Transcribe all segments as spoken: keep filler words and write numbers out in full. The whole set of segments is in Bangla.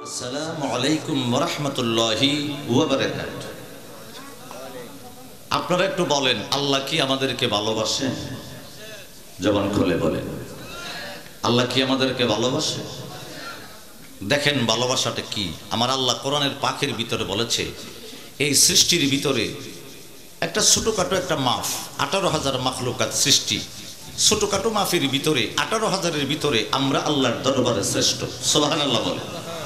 আসসালামু আলাইকুম ওয়া রাহমাতুল্লাহি ওয়া বারাকাতুহু। আপনারা একটু বলেন, আল্লাহ কি আমাদেরকে ভালোবাসে? জবান খুলে বলেন, আল্লাহ কি আমাদেরকে ভালোবাসে? দেখেন ভালোবাসাটা কি। আমার আল্লাহ কোরআনের পাকের ভিতরে বলেছে, এই সৃষ্টির ভিতরে একটা ছোটখাটো একটা মাফ, আঠারো হাজার মাখলুকাত সৃষ্টি, ছোটখাটো মাফের ভিতরে আঠারো হাজারের ভিতরে আমরা আল্লাহর দরবারে শ্রেষ্ঠ। সুবহানাল্লাহ বলে।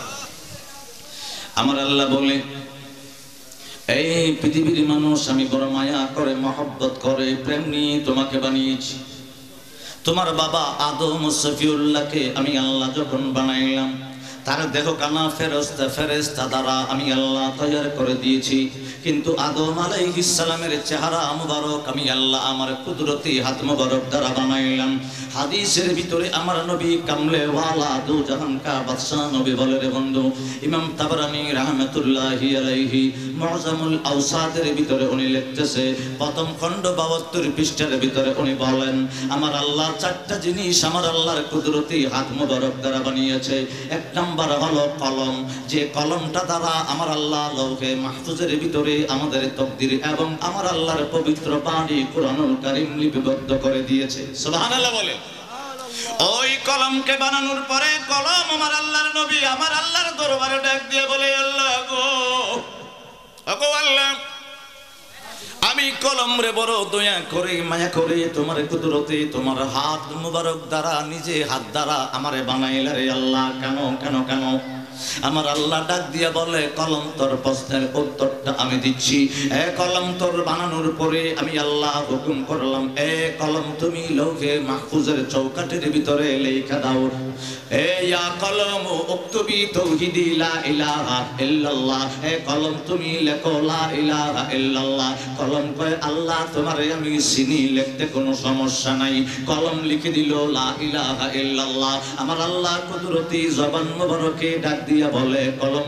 আমার আল্লাহ বলে, এই পৃথিবীর মানুষ আমি বড় মায়া করে মহব্বত করে প্রেম নিয়ে তোমাকে বানিয়েছি। তোমার বাবা আদম সফিউল্লাহকে আমি আল্লাহ যখন বানাইলাম, তার দেহ কানা ফেরেশতা ফেরেশতা দ্বারা আমি আল্লাহ তৈরি করে দিয়েছি। কিন্তু আদম আলাইহিস সালামের চেহারা মুবারক আমি আল্লাহ আমার কুদরতি হাত মুবারক দ্বারা বানাইলাম। হাদিসের ভিতরে আমার নবী কামলে ওয়ালা দু জাহান কা বাদশা নবী বলে, রে বন্ধু, ইমাম তাবরানী রাহমাতুল্লাহি আলাইহি মুআজামুল আওসাদের ভিতরে উনি লিখতেছে, প্রথম খণ্ড বাহাত্তর পৃষ্ঠার ভিতরে উনি বলেন, আমার আল্লাহ চারটা জিনিস আমার আল্লাহর কুদরতি হাত মুবারক দ্বারা বানিয়েছে। এক নাম্বার হলো কলম, যে কলমটা দ্বারা আমার আল্লাহ লৌহে মাহফুজের ভিতরে আমাদের তাকদীর এবং আমার আল্লাহর পবিত্র বাণী কুরআনুল কারীম লিপিবদ্ধ করে দিয়েছে। সুবহানাল্লাহ বলে। ওই কলমকে বানানোর পরে কলম আমার আল্লাহর নবী আমার আল্লাহর দরবারে ডাক দিয়ে বলে, আল্লাহ গো, ওগো আল্লাহ, আমি কলম রে বড় দয়া করে মায়া করে তোমার কুদরতে তোমার হাত মুবারক দ্বারা নিজে হাত দ্বারা আমারে বানাইলা রে আল্লাহ। কেন কেন কেন? আমার আল্লাহ ডাক দিয়া বলে, কলম তোর প্রশ্নের উত্তরটা আমি দিচ্ছি। এ কলম তোর বানানোর পরে আমি আল্লাহ হুকুম করলাম, এ কলম তুমি লৌহে মাহফুজের চৌকাঠের ভিতরে লেখা দাও, এ ইয়া কলম উক্তুবি তাওহীদি লা ইলাহা ইল্লাল্লাহ। এ কলম তুমি লেখো লা ইলাহা ইল্লাল্লাহ। কলম কয়, আল্লাহ তোমারে আমি চিনি, লিখতে কোনো সমস্যা নাই। কলম লিখে দিল লা ইলাহা ইল্লাল্লাহ। আমার আল্লাহ কুদরতি জবান মুবারকে ডাক দিয়া বলে, কলম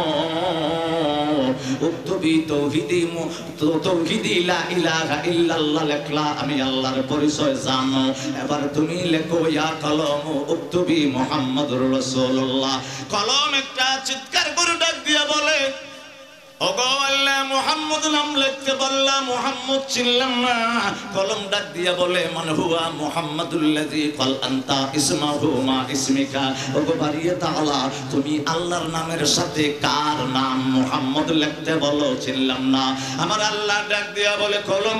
উক্তুবি তাওহীদি তাওহীদি লা ইলাহা ইল্লাল্লাহ লেখলা, আমি আল্লাহর পরিচয় জানো। এবার তুমি লেখো ইয়া কলম উক্তুবি মুহাম্মাদুর রাসূলুল্লাহ। কলম একটা চিৎকার করে ডাক দিয়া বলে, ওগো আল্লাহ, মুহাম্মদ নাম লিখতে বললাম, মুহাম্মদ চিনলাম না। কলম ডাক দিয়া বলে, মান হুয়া মুহাম্মাদুল্লাযী ক্বাল আনতা ইসমাহু মা ইসমিকা। ওগো বারিয়ে তাআলা, তুমি আল্লাহর নামের সাথে কার নাম মুহাম্মদ লিখতে বলো, চিনলাম না। আমার আল্লাহ ডাক দিয়া বলে, কলম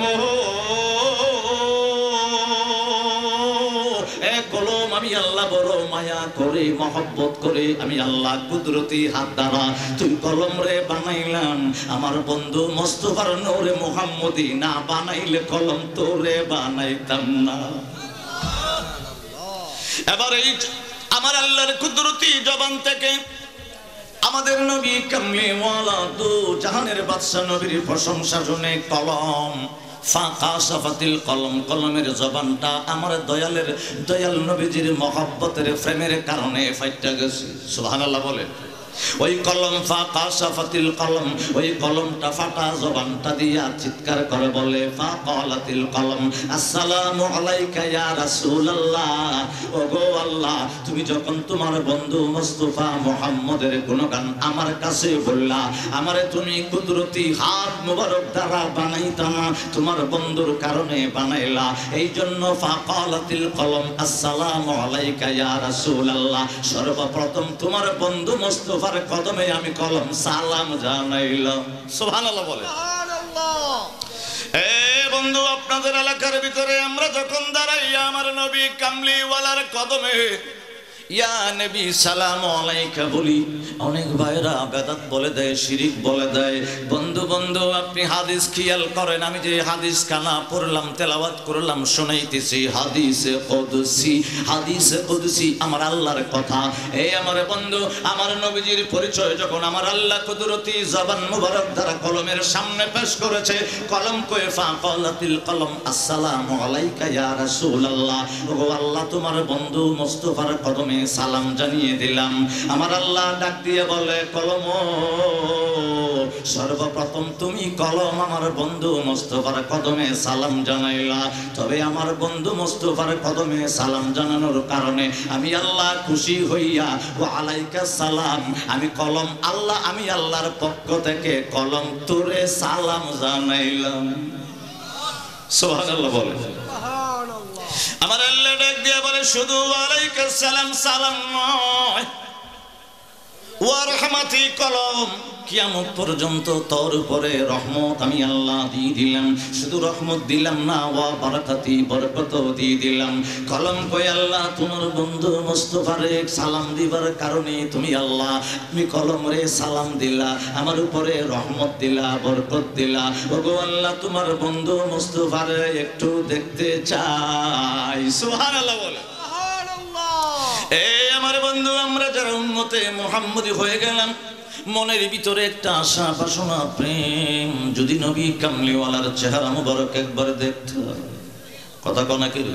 কলম আমি আল্লাহ বড় মায়া করে মহব্বত করে আমি আল্লাহ কুদরতি হাত দ্বারা তুই কলম রে বানাইলাম। আমার বন্ধু মোস্তফার নূরে মুহাম্মদি না বানাইলে কলম তোরে বানাইতাম না। এবার এই আমার আল্লাহর কুদরতি জবান থেকে আমাদের নবী কামলি ওয়ালা দু জাহানের বাদশা নবীর প্রশংসা শুনে কলম ফাকাশাফাতিল কলম, কলমের জবানটা আমার দয়ালের দয়াল নবীজির মহব্বতের প্রেমের কারণে ফাইটা গেছে। সুবহানাল্লাহ বলেন। ওই কলম ফাকাশাফাতিল কলম, ওই কলমটা ফাটা জবানটা দিয়া চিৎকার করে বলে, ফাকালাতিল কলম আসসালামু আলাইকা ইয়া রাসূলুল্লাহ। ওগো আল্লাহ, তুমি যখন তোমার বন্ধু মুস্তাফা মুহাম্মদের গুণগান আমার কাছে বললা, আমারে তুমি কুদরতি হাত মুবারক দ্বারা বানাইতা না, তোমার বন্ধুর কারণে বানাইলা। এই জন্য ফাকালাতিল কলম আসসালামু আলাইকা ইয়া রাসূলুল্লাহ, সর্বপ্রথম তোমার বন্ধু মুস্তাফা কদমে আমি কলম সালাম জানাইলাম। সুবহানাল্লাহ বলে। এ বন্ধু, আপনাদের এলাকার ভিতরে আমরা যখন দাঁড়াই আমার নবী কামলিওয়ালার কদমে ইয়া নবী সালামু আলাইকা বলি, অনেক ভাইরা বেদাত বলে দেয়, শিরিক বলে দেয়। বন্ধু বন্ধু আপনি হাদিস খেয়াল করেন, আমি যে হাদিস কানা পড়লাম তেলাওয়াত করলাম শোনাইতেছি হাদিসে কুদসি, হাদিসে কুদসি আমার আল্লাহর কথা। এই আমার বন্ধু, আমার নবীজির পরিচয় যখন আমার আল্লাহ কুদরতি জবান মুবারক দ্বারা কলমের সামনে পেশ করেছে, কলম কয়ে ফাকালাতিল কলম আসসালামু আলাইকা ইয়া রাসূলুল্লাহ। ওগো আল্লাহ, তোমার বন্ধু মুস্তাফার কদমে সালাম জানিয়ে দিলাম। আমার আল্লাহ ডাক দিয়ে বলে, কলম সর্বপ্রথম তুমি কলম আমার বন্ধু মোস্তফার কদমে সালাম জানাইলা, তবে আমার বন্ধু মোস্তফার কদমে সালাম জানানোর কারণে আমি আল্লাহ খুশি হইয়া ওয়া আলাইকা সালাম, আমি কলম আল্লাহ আমি আল্লাহর পক্ষ থেকে কলম তোরে সালাম জানাইলাম। সুবহানাল্লাহ বলে। আমার আল্লাহ ডাক দিয়ে বলে শুধু ওয়ালাইকা সালাম সালাম নয়, ওয়া রাহমাতি কলম কিয়ামত পর্যন্ত তোর উপরে রহমত আমি আল্লাহ দিয়ে দিলাম। শুধু রহমত দিলাম না, ওয়া বারাকাতি বরকত দিয়ে দিলাম। কলম কই আল্লাহ তোমার বন্ধু মোস্তফারে সালাম দিবার কারণে তুমি আল্লাহ আমি কলম রে সালাম দিলা, আমার উপরে রহমত দিলা, বরকত দিলা। ওগো আল্লাহ তোমার বন্ধু মোস্তফারে একটু দেখতে চাই। সুবহানাল্লাহ বলে। এই আমার বন্ধু আমরা যারা উম্মতে মুহাম্মদী হয়ে গেলাম, মনের ভিতরে একটা আশা বাসনা প্রেম, যদি নবী কামলিওয়ালার চেহারা মুবারক একবার দেখত। কথা কনা কি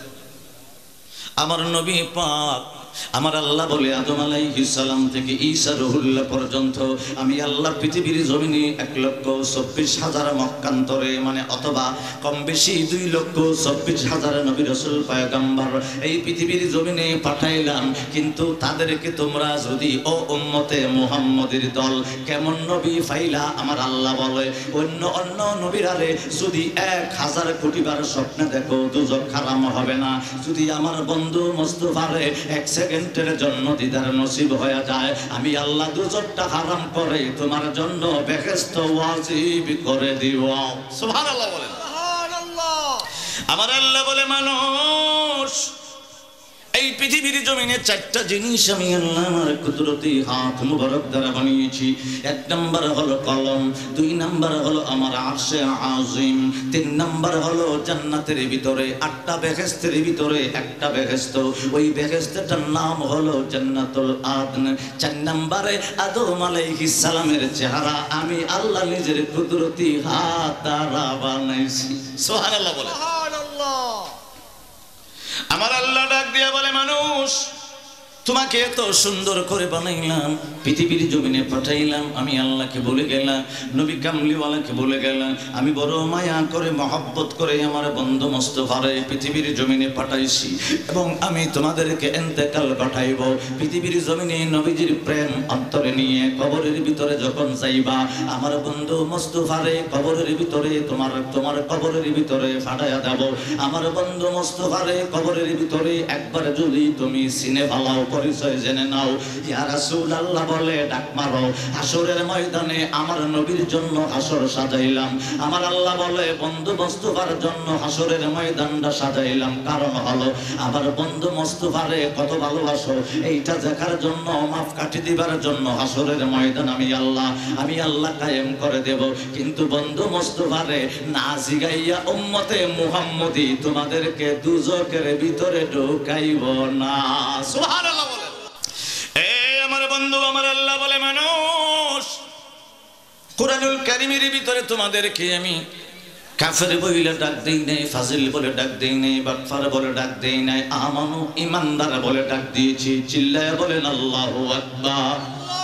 আমার নবী পাক আমার আল্লাহ বলে আদম আলাইহিস সালাম থেকে ঈসা রুহুল্লাহ পর্যন্ত আমি আল্লাহ পৃথিবীর জমিনে এক লক্ষ চব্বিশ হাজার মক্কান্তরে মানে অথবা কম বেশি দুই লক্ষ চব্বিশ হাজার নবী রাসূল পয়গম্বর এই পৃথিবীর জমিনে পাঠাইলাম। কিন্তু তাদেরকে তোমরা যদি ও উম্মতে মুহাম্মদের দল কেমন নবী পাইলা, আমার আল্লাহ বলে অন্য অন্য নবীরারে যদি এক হাজার কোটি বার স্বপ্নে দেখো দুজক হারাম হবে না, যদি আমার বন্ধু মুস্তাফারে এক সেকেন্ডের জন্য দিদার নসিব হয়ে যায়, আমি আল্লাহ দুজকটা হারাম করে তোমার জন্য বেহেশত ওয়াজিব করে দিব। সুবহানাল্লাহ বলেন। সুবহানাল্লাহ। আমার আল্লাহ বলে মানুষ এই পৃথিবীর জমিনে চারটা জিনিস আমি আল্লাহ আমার কুদরতি হাত মুবারক দ্বারা বানিয়েছি। এক নাম্বার হলো কলম, দুই নাম্বার হলো আমার আরশে আজিম, তিন নাম্বার হলো জান্নাতের ভিতরে আটটা বেহেশতের ভিতরে একটা বেহেশত, ওই বেহেশতটার নাম হলো জান্নাতুল আদন। চার নাম্বারে আদম আলাইহিস সালামের চেহারা আমি আল্লাহ নিজের কুদরতি হাত দ্বারা বানাইছি। সুবহানাল্লাহ বলে। সুবহানাল্লাহ। আমার আল্লাহ ডাক দিয়া বলে মানুষ তোমাকে এত সুন্দর করে বানাইলাম, পৃথিবীর জমিনে পাঠাইলাম, আমি আল্লাহকে বলে গেলাম, নবী কামলিওয়ালাকে বলে গেলাম, আমি বড় মায়া করে মহব্বত করে আমার বন্ধু মোস্তফারে পৃথিবীর জমিনে পাঠাইছি এবং আমি তোমাদেরকে ইন্তেকাল ঘটাইব। পৃথিবীর জমিনে নবীজির প্রেম অন্তরে নিয়ে কবরের ভিতরে যখন যাইবা, আমার বন্ধু মোস্তফারে কবরের ভিতরে তোমার তোমার কবরের ভিতরে ফাটাইয়া দেব। আমার বন্ধু মোস্তফারে কবরের ভিতরে একবার যদি তুমি চিনে ভালাও পরিচয় জেনে নাও, ইয়া রাসূলুল্লাহ বলে ডাক মারো। হাসরের ময়দানে আমার নবীর জন্য হাসর সাজাইলাম, আমার আল্লাহ বলে বন্ধু মোস্তফার জন্য হাসরের ময়দানটা সাজাইলাম। কারণ হলো আমার বন্ধু মোস্তফারে কত ভালোবাসো এইটা দেখার জন্য, মাফ কাটি দিবার জন্য হাসরের ময়দান আমি আল্লাহ আমি আল্লাহ কায়েম করে দেব। কিন্তু বন্ধু মোস্তফারে না জিগাইয়া উম্মতে মুহাম্মদী তোমাদেরকে দুজকের ভিতরে ঢুকাইব না। সুবহানাল্লাহ। আমার বন্ধু আমার আল্লাহ বলে মানুষ কুরআনুল কারীমের ভিতরে তোমাদেরকে আমি কাফের বলে ডাক দেই নাই, ফাজিল বলে ডাক দেই নাই, বাটফার বলে ডাক দেই নাই, আমানু ইমানদার বলে ডাক দিয়েছি। চিল্লায়া বলেন আল্লাহু আকবার।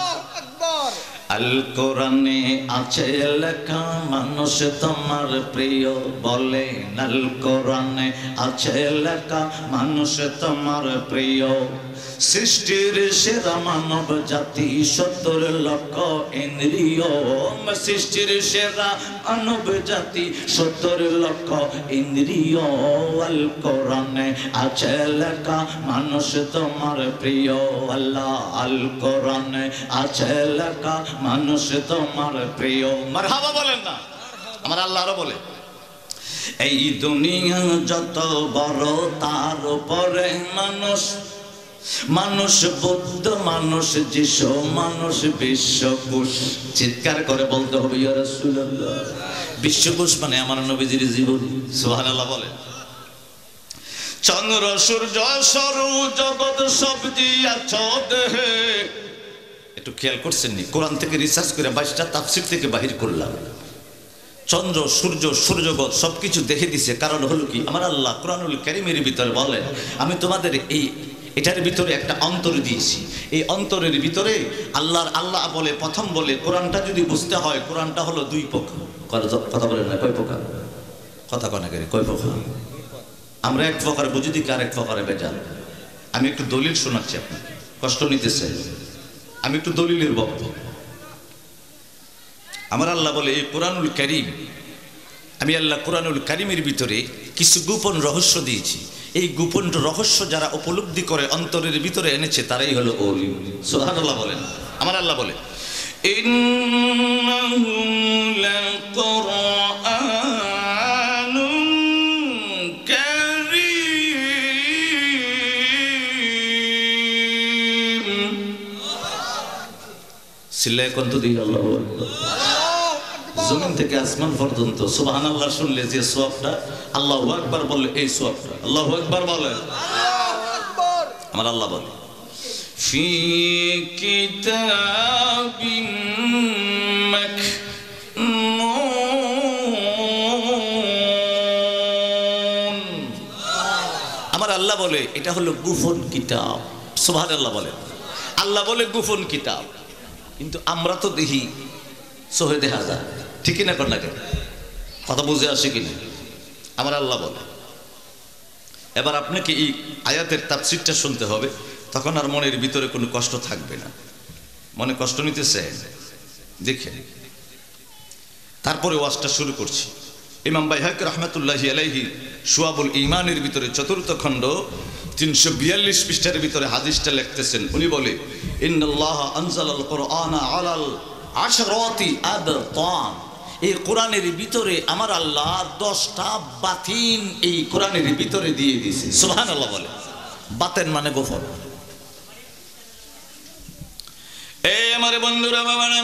আল কোরআনে আছে লেখা মানুষ তোমার প্রিয় বলে, আল কোরআনে আছে লেখা মানুষ তোমার প্রিয়, সৃষ্টির সেরা মানব জাতি সত্তর লক্ষ ইন্দ্রিয়, সৃষ্টির সেরা মানব জাতি সত্তর লক্ষ ইন্দ্রিয়, আল কোরআনে আছে লেখা মানুষ তোমার প্রিয় আল্লাহ, আল কোরআনে আছে লেখা মানুষ তোমার প্রিয়। মারহাবা বলেন না, আমার আল্লাহ আরো বলে এই দুনিয়া যত বড় তার উপরে মানুষ, মানুষ বুদ্ধ, মানুষ যিশু, মানুষ বিশ্বকোষ। চিৎকার করে বলতে হবে ইয়া রাসূলুল্লাহ। বিশ্বকোষ মানে আমার নবীজির জীবনী। সুবহানাল্লাহ বলে। চন্দ্র সূর্য সরু জগৎ সবজি আছো দেহে। একটু খেয়াল করছেন নি? কোরআন থেকে রিসার্চ করে বাইশটা তাফসীর থেকে বাহির করলাম। চন্দ্র সূর্য সূর্যগত সবকিছু দেখে দিছে। কারণ হলো কি, আমার আল্লাহ কোরআনুল কারীমের ভিতরে বলেন, আমি তোমাদের এই এটার ভিতরে একটা অন্তর দিয়েছি। এই অন্তরের ভিতরে আল্লাহর আল্লাহ বলে, প্রথম বলে কোরআনটা যদি বুঝতে হয়, কোরআনটা হলো দুই প্রকার। কথা বলেন না, কয় প্রকার? কথা কয় না করে, কয় প্রকার? আমরা এক প্রকার বুঝি দিকে, আর এক প্রকারে বেজাল। আমি একটু দলিল শোনাচ্ছি, আপনাকে কষ্ট নিতেছে। আমি একটু দলিলের বক্ত। আমার আল্লাহ বলে, এই কোরআনুল কারীম, আমি আল্লাহ কোরআনুল কারীমের ভিতরে কিছু গোপন রহস্য দিয়েছি। এই গোপন রহস্য যারা উপলব্ধি করে, অন্তরের ভিতরে এনেছে, তারাই হলো ওলি। সুবহানাল্লাহ বলেন। আমার আল্লাহ বলে, ইন্নাহু লাকুরআনুন কারীম। সিল্লায়ে কন্ত দিই আল্লাহু আকবার। জমিন থেকে আসমান পর্যন্ত সুবহানাল্লাহ শুনলে যে সওয়াবটা, আল্লাহু আকবার বললে এই সওয়াবটা। আল্লাহু আকবার বলেন। আমার আল্লাহ বলে, ফি কিতাবিন মাকনুন। আমার আল্লাহ বলে এটা হলো গোপন কিতাব। সুবহানাল্লাহ বলেন। আল্লাহ বলে গোপন কিতাব, কিন্তু আমরা তো দেখি সহে দেখা যায়, ঠিক কিনা কর না কেন? কথা বুঝে আসে কিনা? আমার আল্লাহ বলে, এবার আপনাকে এই আয়াতের তাফসীরটা শুনতে হবে, তখন আর মনের ভিতরে কোনো কষ্ট থাকবে না। মনে কষ্ট নিতেছে দেখে তারপরে ওয়াজটা শুরু করছি। ইমাম বাইহাকী রাহমাতুল্লাহি আলাইহি শুআবুল ঈমানের ভিতরে চতুর্থ খণ্ড তিনশো বিয়াল্লিশ পৃষ্ঠার ভিতরে হাদিসটা লিখতেছেন। উনি বলে, ইন্নাল্লাহা আনজালাল কুরআনা আলাল আশরাতি আবতান। এই কোরআনের ভিতরে আমার আল্লাহ দশটা বাতিন এই কোরআনের ভিতরে দিয়ে দিয়েছে। সুবহানাল্লাহ বলে। বাতেন মানে গোপন। এই আমার বন্ধুরা, বাবারা,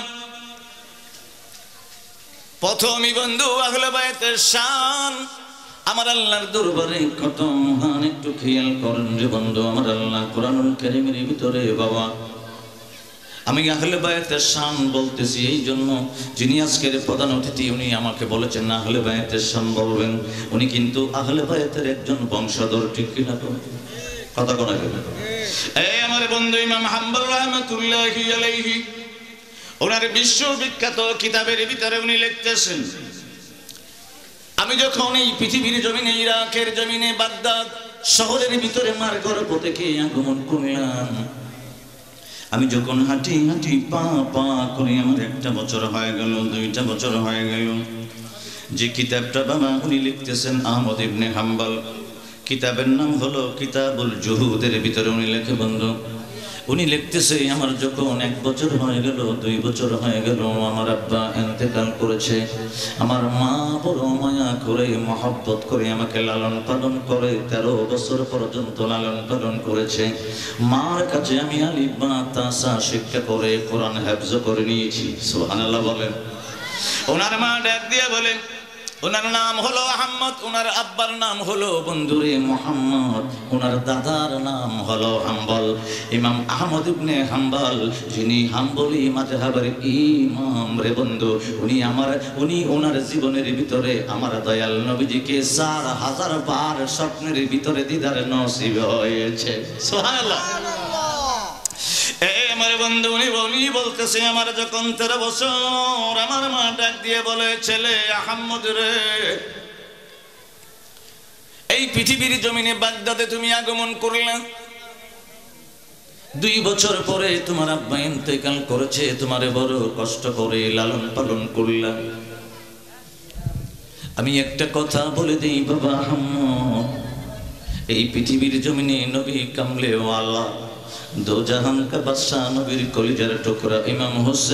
প্রথমই বন্ধু আহলে বায়তের শান আমার আল্লাহর দরবারে কত মহান, একটু খেয়াল করেন যে বন্ধু, আমার আল্লাহ কোরআনুল কারীমের ভিতরে, বাবা, আমি আহলে বায়তের শান বলতেছি এই জন্য, যিনি আজকের প্রধান অতিথি উনি আমাকে বলেছেন না আহলে বায়তের শান বলবেন। উনি কিন্তু আহলে বায়তের একজন বংশধর, ঠিক কিনা? কথা কোনা কেন? এই আমার বন্ধু ইমাম হাম্বল রাহমাতুল্লাহি আলাইহি, ওনার বিশ্ববিখ্যাত কিতাবের ভিতরে উনি লিখতেছেন, আমি যখন এই পৃথিবীর জমিনে, ইরাকের জমিনে বাগদাদ শহরের ভিতরে মার গর্ভ থেকে আগমন করলাম, আমি যখন হাঁটি হাঁটি পা পা করে আমার একটা বছর হয়ে গেল, দুইটা বছর হয়ে গেল। যে কিতাবটা বাবা উনি লিখতেছেন আহমদ ইবনে হাম্বল, কিতাবের নাম হলো কিতাবুল জুহুদের ভিতরে উনি লেখে বন্ধু, উনি লিখতেছে আমার যখন এক বছর হয়ে গেল, দুই বছর হয়ে গেল, আমার আব্বা ইন্তেকাল করেছে। আমার মা বড় মায়া করে, মহব্বত করে আমাকে লালন পালন করে, তেরো বছর পর্যন্ত লালন পালন করেছে। মার কাছে আমি আলিফ বা তাসা শিক্ষা করে কোরআন হেফজ করে নিয়েছি। সুবহানাল্লাহ বলেন। ওনার মা ডাক দিয়ে বলেন, ওনার নাম হলো আহমদ, ওনার আব্বার নাম হলো বন্ধুরে মোহাম্মদ, ওনার দাদার নাম হলো হাম্বল। ইমাম আহমদ ইবনে হাম্বল, যিনি হাম্বলি মাযহাবের ইমাম রে বন্ধু, উনি আমার উনি ওনার জীবনের ভিতরে আমার দয়াল নবীজিকে চার হাজার বার স্বপ্নের ভিতরে দিদার নসিব হয়েছে। সুবহানাল্লাহ। আমার বন্ধু উনি বলি বলতেছে, আমার যখন তেরো বছর, আমার মা ডাক দিয়ে বলে, ছেলে আহমদ রে, এই পৃথিবীর জমিনে বাগদাদে তুমি আগমন করলে, দুই বছর পরে তোমার আব্বা ইন্তেকাল করেছে, তোমারে বড় কষ্ট করে লালন পালন করলাম। আমি একটা কথা বলে দিই বাবা আহমদ, এই পৃথিবীর জমিনে নবী কামলে ওয়ালা দো জাহান কা বাদশা নবীর কলিজার টুকরা ইমাম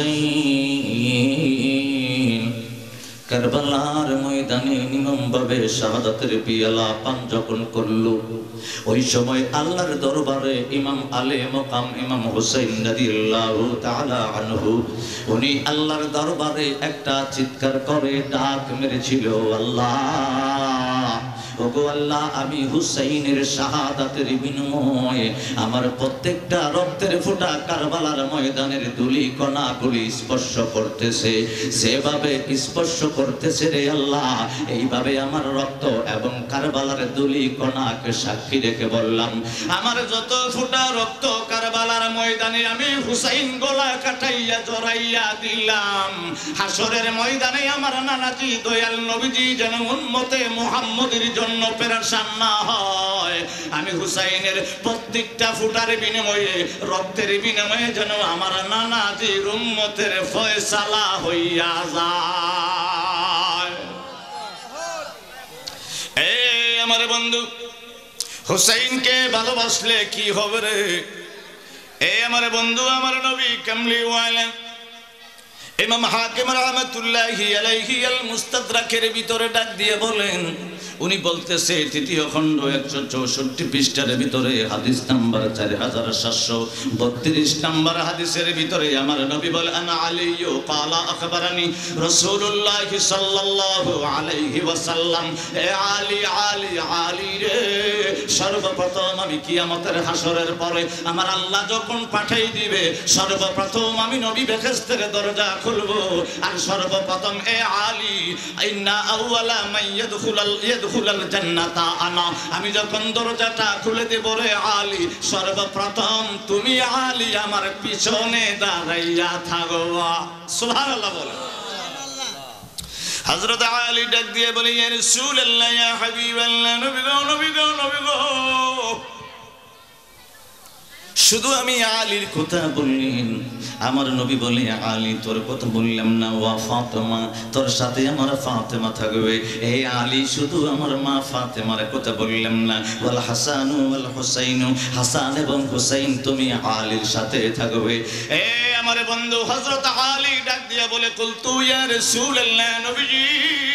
হুসাইন কারবালার ময়দানে নির্মমভাবে শাহাদাতের পিয়ালা পান যখন করল, ওই সময় আল্লাহর দরবারে ইমাম আলে মকাম ইমাম হুসাইন রাদিয়াল্লাহু তাআলা আনহু উনি আল্লাহর দরবারে একটা চিৎকার করে ডাক মেরেছিল, আল্লাহ ওগো আল্লাহ আমি হুসাইনের শাহাদাতের বিনিময়ে আমার প্রত্যেকটা রক্তের ফোঁটা কারবালার ময়দানের ধুলি কণাগুলি স্পর্শ করতেছে, যেভাবে স্পর্শ করতেছে রে আল্লাহ, এইভাবে আমার রক্ত এবং কারবালার ধুলি কণাকে সাক্ষী রেখে বললাম, আমার যত ফোঁটা রক্ত কারবালার ময়দানে আমি হুসাইন গলা কাটাইয়া জড়াইয়া দিলাম, হাসরের ময়দানে আমার নানাজি দয়াল নবীজি যেন উম্মতে মুহাম্মদের জন্য পেরেশান না হয়, আমি হুসাইনের প্রত্যেকটা ফোঁটার বিনিময়ে রক্তের বিনিময়ে যেন আমার নানাজির উম্মতের ফয়সালা হইয়া যায়। এই আমার বন্ধু, হুসাইনকে ভালোবাসলে কি হবে রে? এই আমার বন্ধু, আমার নবী কামলিওয়ালা ইমাম হাকিম রাহমাতুল্লাহি আলাইহি আল মুস্তাদরাকের ভিতরে ডাক দিয়ে বলেন, উনি বলতেছে তৃতীয় খণ্ড একশো চৌষট্টি পৃষ্ঠার ভিতরে হাদিস নাম্বার চার হাজার সাতশো বত্রিশ নাম্বার হাদিসের ভিতরে আমার নবী বলে, আনা আলিয়্যু ক্বালা আখবারানি রাসূলুল্লাহ সাল্লাল্লাহু আলাইহি ওয়াসাল্লাম, এ আলী আলী আলী রে, সর্বপ্রথম আমি কিয়ামতের হাসরের পরে আমার আল্লাহ যখন পাঠাই দিবে, সর্বপ্রথম আমি নবী বেহেশতের দরজা খুলবো, আর সর্বপ্রথম এ আলী ইন্না আউওয়ালা মান ইয়াদখুলাল ইয়াদখুলাল জান্নাতা আনা, আমি যখন দরজাটা খুলে দেব রে আলী, সর্বপ্রথম তুমি আলী আমার পিছনে দাঁড়াইয়া থাকবা। সুবহানাল্লাহ বলে। হযরত আলী ডাক দিয়ে বলে, ইয়া রাসূলুল্লাহ, ইয়া হাবিবাল্লাহ, নবী গো নবী গো নবী গো, শুধু আমি আলীর কথা বললেন, আমার নবী বলে, আলী তোর কথা বললাম না, ওয়া ফাতেমা, তোর সাথে আমার ফাতেমা থাকবে। এই আলী শুধু আমার মা ফাতেমার কথা বললাম না, ওয়াল হাসানু ওয়াল হুসাইনু, হাসান এবং হুসাইন তুমি আলীর সাথে থাকবে। এ আমার বন্ধু হযরত আলী ডাক দিয়া বলে, কুলতু ইয়া রাসূলুল্লাহ, নবীজি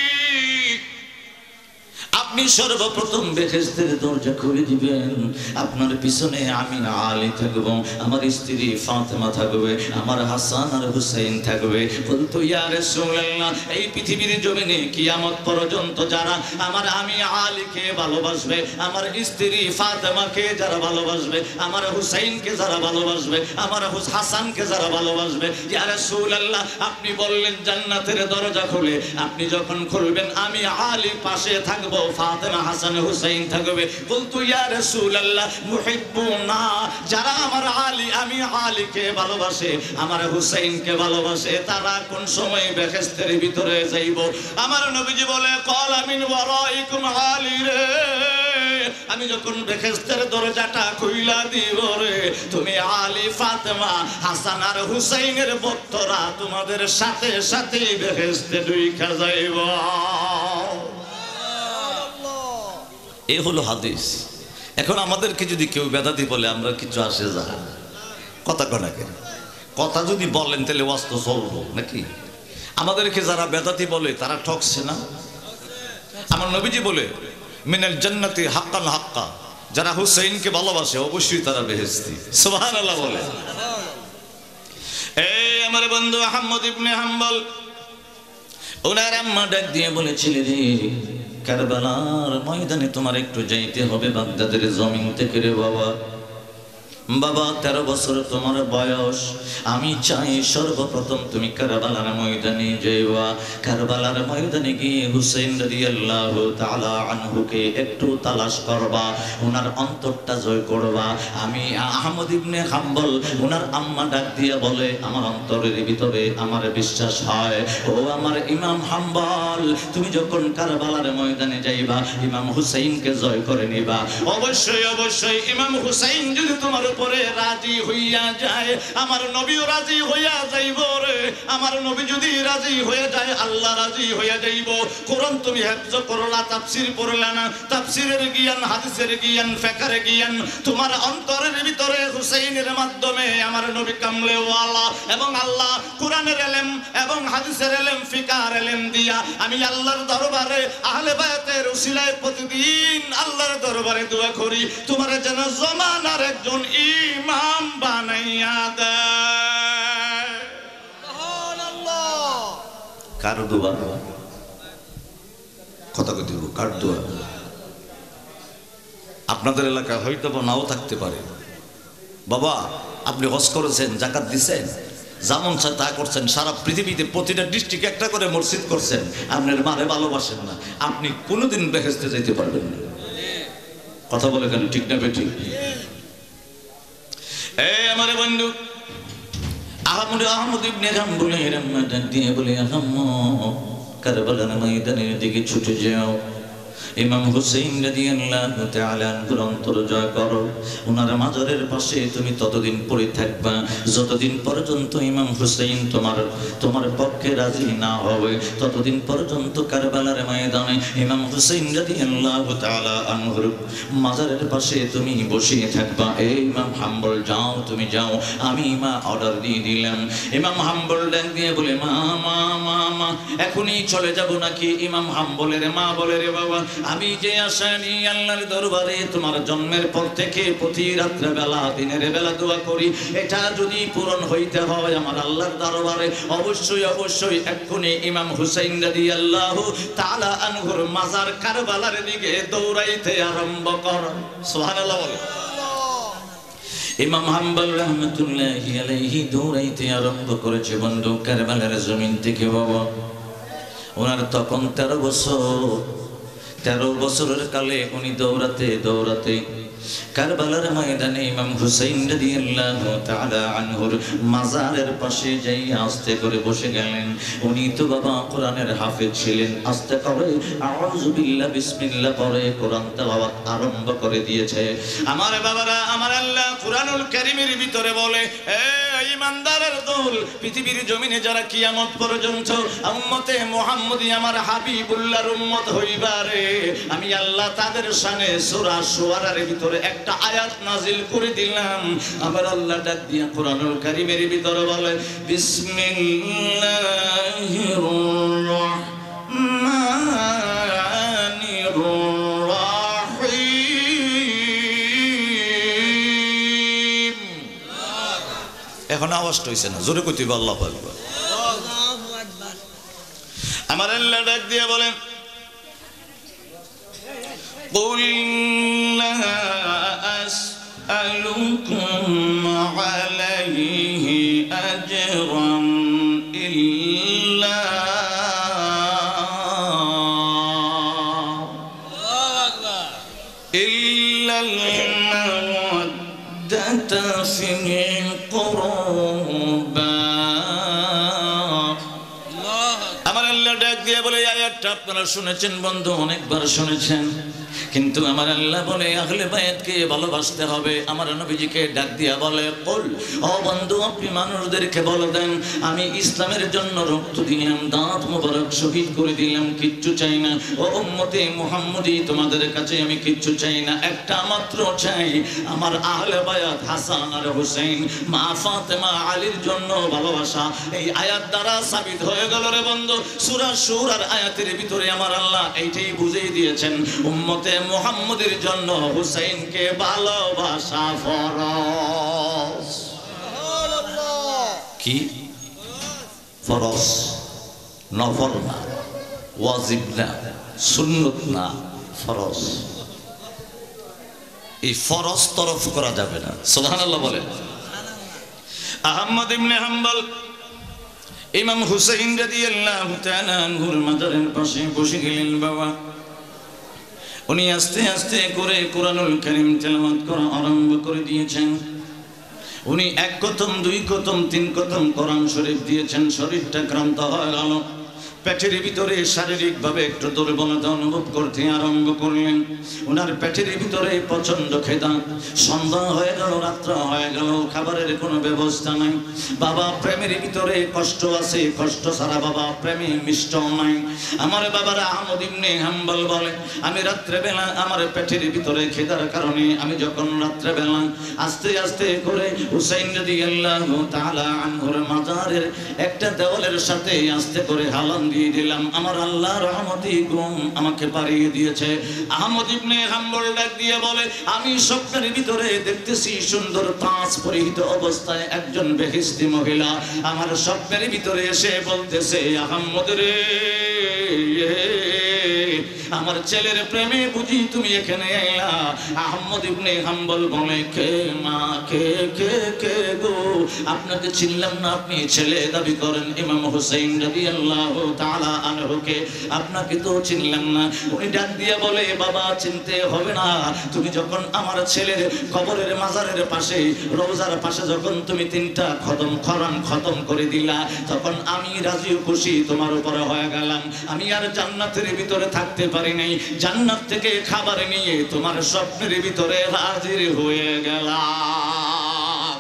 আপনি সর্বপ্রথম বেহেশতের দরজা খুলে দিবেন, আপনার পিছনে আমি আলী থাকব, আমার স্ত্রী ফাতেমা থাকবে, আমার হাসান আর হুসাইন থাকবে। বলতো ইয়া রাসূলুল্লাহ, এই পৃথিবীর জমিনে কিয়ামত পর্যন্ত যারা আমার আমি আলীকে ভালোবাসবে, আমার স্ত্রী ফাতেমাকে যারা ভালোবাসবে, আমার হুসাইনকে যারা ভালোবাসবে, আমার হাসানকে যারা ভালোবাসবে, ইয়া রাসূলুল্লাহ আপনি বললেন জান্নাতের দরজা খুলে, আপনি যখন খুলবেন আমি আলী পাশে থাকব, ফাতেমা হাসান হুসাইন থাকবে। বলতো ইয়া রাসূলুল্লাহ, মুহিব্বুনা, যারা আমার আলী আমি আলীকে ভালোবাসে, আমার হুসাইনকে ভালোবাসে, তারা কোন সময় বেহেশতের ভিতরে যাইব? আমার নবীজি বলে, ক্বালা মিন ওয়ারাইকুম আলী রে, আমি যখন বেহেশতের দরজাটা খুইলা দিব রে, তুমি আলী ফাতেমা হাসান আর হুসাইনের ভক্তরা তোমাদের সাথে সাথে বেহেশতে ঢুইকা যাইব। এই হলো হাদিস। এখন আমাদেরকে যদি কেউ বেদাতি বলে, আমরা কিছু আসে যা কথা কনাকে কথা যদি বলেন তাহলে ওয়াস্ত চলবো নাকি? আমাদেরকে যারা বেদাতি বলে তারা ঠকছে না? আমার নবীজি বলে, মিনাল জান্নাতি হাক্কান হাক্কা, যারা হুসাইনকে ভালোবাসে অবশ্যই তারা বেহেশতি। সুবহানাল্লাহ বলে। এই আমার বন্ধু আহমদ ইবনে হাম্বল, ওনার আম্মা ডাক দিয়ে বলেছিলেন, রে কারবালার ময়দানে তোমার একটু যাইতে হবে বাগদাদের জমিন থেকে রে বাবা। বাবা তেরো বছর তোমার বয়স, আমি চাই সর্বপ্রথম তুমি কারবালার ময়দানে যাইবা, কারবালার ময়দানে গিয়ে হুসাইন রাদিয়াল্লাহু তাআলা আনহুকে একটু তালাশ করবা, ওনার অন্তরটা জয় করবা। আমি আহমদ ইবনে হাম্বল, ওনার আম্মা ডাক দিয়া বলে, আমার অন্তরের ভিতরে আমার বিশ্বাস হয়, ও আমার ইমাম হাম্বল, তুমি যখন কারবালার ময়দানে যাইবা ইমাম হুসাইনকে জয় করে নিবা। অবশ্যই অবশ্যই ইমাম হুসাইন যদি তোমার পরে রাজি হইয়া যায়, আমার নবীও রাজি হইয়া যাইব রে। আমার নবী যদি রাজি হয়ে যায়, আল্লাহ রাজি হইয়া যাইব। কোরআন তুমি হেফজ করলা, তাফসীর পড়লা না, তাফসীরের জ্ঞান, হাদিসের জ্ঞান, ফিকহের জ্ঞান তোমার অন্তরের ভিতরে হুসাইনের মাধ্যমে আমার নবী কামলেওয়ালা এবং আল্লাহ কোরআনের ইলম এবং হাদিসের ইলম, ফিকহের ইলম দিয়া আমি আল্লাহর দরবারে আহলে বায়াতের উসিলায় প্রতিদিন আল্লাহর দরবারে দোয়া করি, তোমার যেন জমানার একজন ইমাম বানাইয়া দেয়। সুবহানাল্লাহ। কার দোয়া? কথা কইতে কার দোয়া? আপনাদের এলাকায় হয়তো বা নাও থাকতে পারে। বাবা আপনি হজ করেছেন, জাকাত দিচ্ছেন, যেমন চায় তা করছেন, সারা পৃথিবীতে প্রতিটা ডিস্ট্রিক্টে একটা করে মসজিদ করছেন, আপনার মারে ভালোবাসেন না, আপনি কোনোদিন বেহেশতে যেতে পারবেন না। কথা বলে কেন, ঠিক না বেঠিক? এই আমার বন্ধু আহমদ আহমদ ইবনে হাম্বল রহমাতুল্লাহ দিয়ে বলে, আহম্মদ কারবালার ময়দানের দিকে ছুটে যাও, ইমাম হুসাইন রাদিয়াল্লাহু তাআলা আনহুর অন্তর জয় করো। ওনার মাজারের পাশে তুমি ততদিন পড়ে থাকবা যতদিন পর্যন্ত ইমাম হুসাইন তোমার তোমার পক্ষে রাজি না হবে, ততদিন পর্যন্ত কারবালার ময়দানে ইমাম হুসাইন রাদিয়াল্লাহু তাআলা আনহুর মাজারের পাশে তুমি বসে থাকবা। এই ইমাম হাম্বল যাও, তুমি যাও, আমি মা অর্ডার দিয়ে দিলাম। ইমাম হাম্বল ডাক দিয়ে বলে, মা মা মা মা এখনই চলে যাব নাকি? ইমাম হাম্বলের মা বলে, রে বাবা, আমি যে আশা নিয়ে আল্লাহর দরবারে তোমার জন্মের পর থেকে প্রতি রাত্রে বেলা দিনের বেলা দোয়া করি, এটা যদি পূরণ হইতে হয় আমার আল্লাহর দরবারে অবশ্যই অবশ্যই এক্ষুনি ইমাম হুসাইন রাদিয়াল্লাহু তাআলা আনহুর মাজার কারবালার দিকে দৌড়াইতে আরম্ভ কর। সুবহানাল্লাহ বলে। ইমাম হাম্বল রাহমাতুল্লাহি আলাইহি দৌড়াইতে আরম্ভ করেছে বন্ধু কারবালার জমিন থেকে। বাবা ওনার তখন তেরো বছর, তেরো বছরের কালে উনি দৌড়াতে দৌড়াতে কারবালার ময়দানে ইমাম হুসাইন রাদিয়াল্লাহু তাআলা আনহুর মাজারের পাশে যাই আস্তে করে বসে গেলেন। উনি তো বাবা কোরআনের হাফেজ ছিলেন, আস্তে করে আউযু বিল্লাহ বিসমিল্লাহ পড়ে কোরআন তেলাওয়াত আরম্ভ করে দিয়েছে। আমার বাবারা, আমার আল্লাহ কোরআনুল কারীমের ভিতরে বলে, এই ইমানদারের দল, পৃথিবীর জমিনে যারা কিয়ামত পর্যন্ত উম্মতে মুহাম্মদী আমার হাবিবুল্লাহর উম্মত হইবারে, আমি আল্লাহ তাদের শানে সূরা শুআরার ভিতরে একটা আয়াত নাজিল করে দিলাম। আবার আল্লাহ ডাক দিয়া কোরআনুল কারীমের ভিতরে বলে, বিসমিল্লাহির রাহমানির রাহিম। এখন আওয়াজটা হইছে না, জোরে কইতে হবে আল্লাহু আকবার। আমার আল্লাহ ডাক দিয়া বলেন, قُلْ لَا أَسْأَلُكُمْ عَلَيْهِ أَجْرًا إِلَّا إِلَّا الْمَوَدَّةَ فِي الْقُرْبَى। আমার আল্লাহ ডাক দিয়ে বলে, আয়াতটা আপনারা শুনেছেন বন্ধু, অনেকবার শুনেছেন, কিন্তু আমার আল্লাহ বলে আহলে বায়াতকে ভালোবাসতে হবে। আমার নবীজিকে ডাক দিয়া বলে, কুল, ও বন্ধু আপনি মানুষদেরকে বলে দেন, আমি ইসলামের জন্য রক্ত দিলাম, দাঁত মোবারক শহীদ করে দিলাম, কিচ্ছু চাই না। ও উম্মতে মুহাম্মদী, তোমাদের কাছে আমি কিচ্ছু চাই না, একটা মাত্র চাই, আমার আহলে বায়াত হাসান আর হুসাইন, মা ফাতেমা আলীর জন্য ভালোবাসা। এই আয়াত দ্বারা সাবিত হয়ে গেল রে বন্ধু, সূরা সূরার আয়াতের ভিতরে আমার আল্লাহ এইটাই বুঝিয়ে দিয়েছেন, উম্মতে মুহাম্মদের জন্য হুসাইনকে ভালোবাসা ফরজ। কি ফরজ? নফল না, ওয়াজিব না, সুন্নত না, ফরজ। এই ফরজ তরফ করা যাবে না। সুবহানাল্লাহ বলেন। আহমদ ইবনে হাম্বল ইমাম হুসাইন রাদিয়াল্লাহু তাআলা আনহুর মাজারের পাশে বসে গেলেন। বাবা উনি আস্তে আস্তে করে কোরআনুল কারীম তেলাওয়াত করা আরম্ভ করে দিয়েছেন। উনি এক কতম, দুই কতম, তিন কতম কোরআন শরীফ দিয়েছেন। শরীরটা ক্লান্ত হয়ে গেল, পেটের ভিতরে শারীরিকভাবে একটু দুর্বলতা অনুভব করতে আরম্ভ করলেন। ওনার পেটের ভিতরে প্রচন্ড খিদা, সন্ধ্যা হয়ে গেল, রাত্র হয়ে গেল, খাবারের কোনো ব্যবস্থা নাই। বাবা প্রেমের ভিতরে কষ্ট আছে, কষ্ট ছাড়া বাবা প্রেমে মিষ্ট নাই। আমার বাবারা আহমদ ইবনে হাম্বল বলে, আমি রাত্রেবেলা আমার পেটের ভিতরে খিদার কারণে আমি যখন রাত্রেবেলা আস্তে আস্তে করে হুসাইন রাদিয়াল্লাহু তাআলা আনহুর মাজারের একটা দেওয়ালের সাথে আস্তে করে হালান দিয়ে দিলাম, আমার আল্লাহ রহমতি ঘুম আমাকে পাড়িয়ে দিয়েছে। আহমদ ইবনে হাম্বল ডাক দিয়ে বলে, আমি স্বপ্নের ভিতরে দেখতেছি সুন্দর তাজ পরিহিত অবস্থায় একজন বেহেশতি মহিলা আমার স্বপ্নের ভিতরে এসে বলতেছে, আহমদ রে আমার ছেলের প্রেমে বুঝি তুমি এখানে আইলা। আহমদ ইবনে হাম্বল বলে কে মা কে কে কে গো, আপনাকে চিনলাম না, আপনি ছেলে দাবি করেন ইমাম হুসাইন রাদিয়াল্লাহু তাআলা আনহুকে, আপনাকে তো চিনলাম না। উনি ডাক দিয়ে বলে বাবা চিনতে হবে না, তুমি যখন আমার ছেলের কবরের মাজারের পাশে রওজার পাশে যখন তুমি তিনটা খতম কোরআন খতম করে দিলা, তখন আমি রাজি খুশি তোমার উপরে হয়ে গেলাম। আমি আর জান্নাতের ভিতরে থাকতে পারি নাই, জান্নাত থেকে খাবার নিয়ে তোমার স্বপ্নের ভিতরে হাজির হয়ে গেলাম।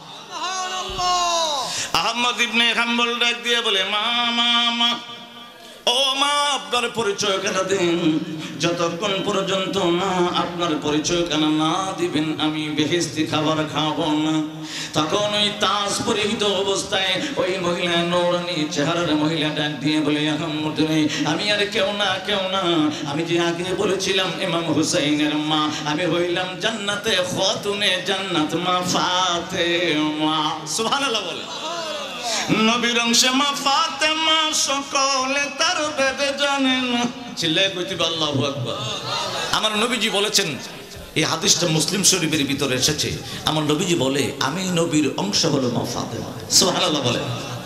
আহমদ ইবনে হাম্বল ডাক দিয়ে বলে মা মা মা ও মা, আপনার পরিচয় কেন দিন, যতক্ষণ পর্যন্ত না আপনার পরিচয় কেন না দিবেন আমি বেহেশতি খাবার খাবো না। তখন ওই তাজ পরিহিত অবস্থায় ওই মহিলা নূরানী চেহারার মহিলা ডাক দিয়ে বলে আহমদ আমি আর কেউ না কেউ না, আমি যে আগে বলেছিলাম ইমাম হুসাইনের মা, আমি হইলাম জান্নাতে খাতুনে জান্নাত মা ফাতেমা। সুবহানাল্লাহ বলে নবীর অংশে মা ফাতেমা সকলে তার বেদে জানেন। চিল্লায়ে কইতে আল্লাহু আকবার। আমার নবীজি বলেছেন, এই হাদিসটা মুসলিম শরীফের ভিতরে এসেছে, আমার নবীজি বলে আমি নবীর অংশ হলো মা ফাতেমা। সুবহানাল্লাহ বলে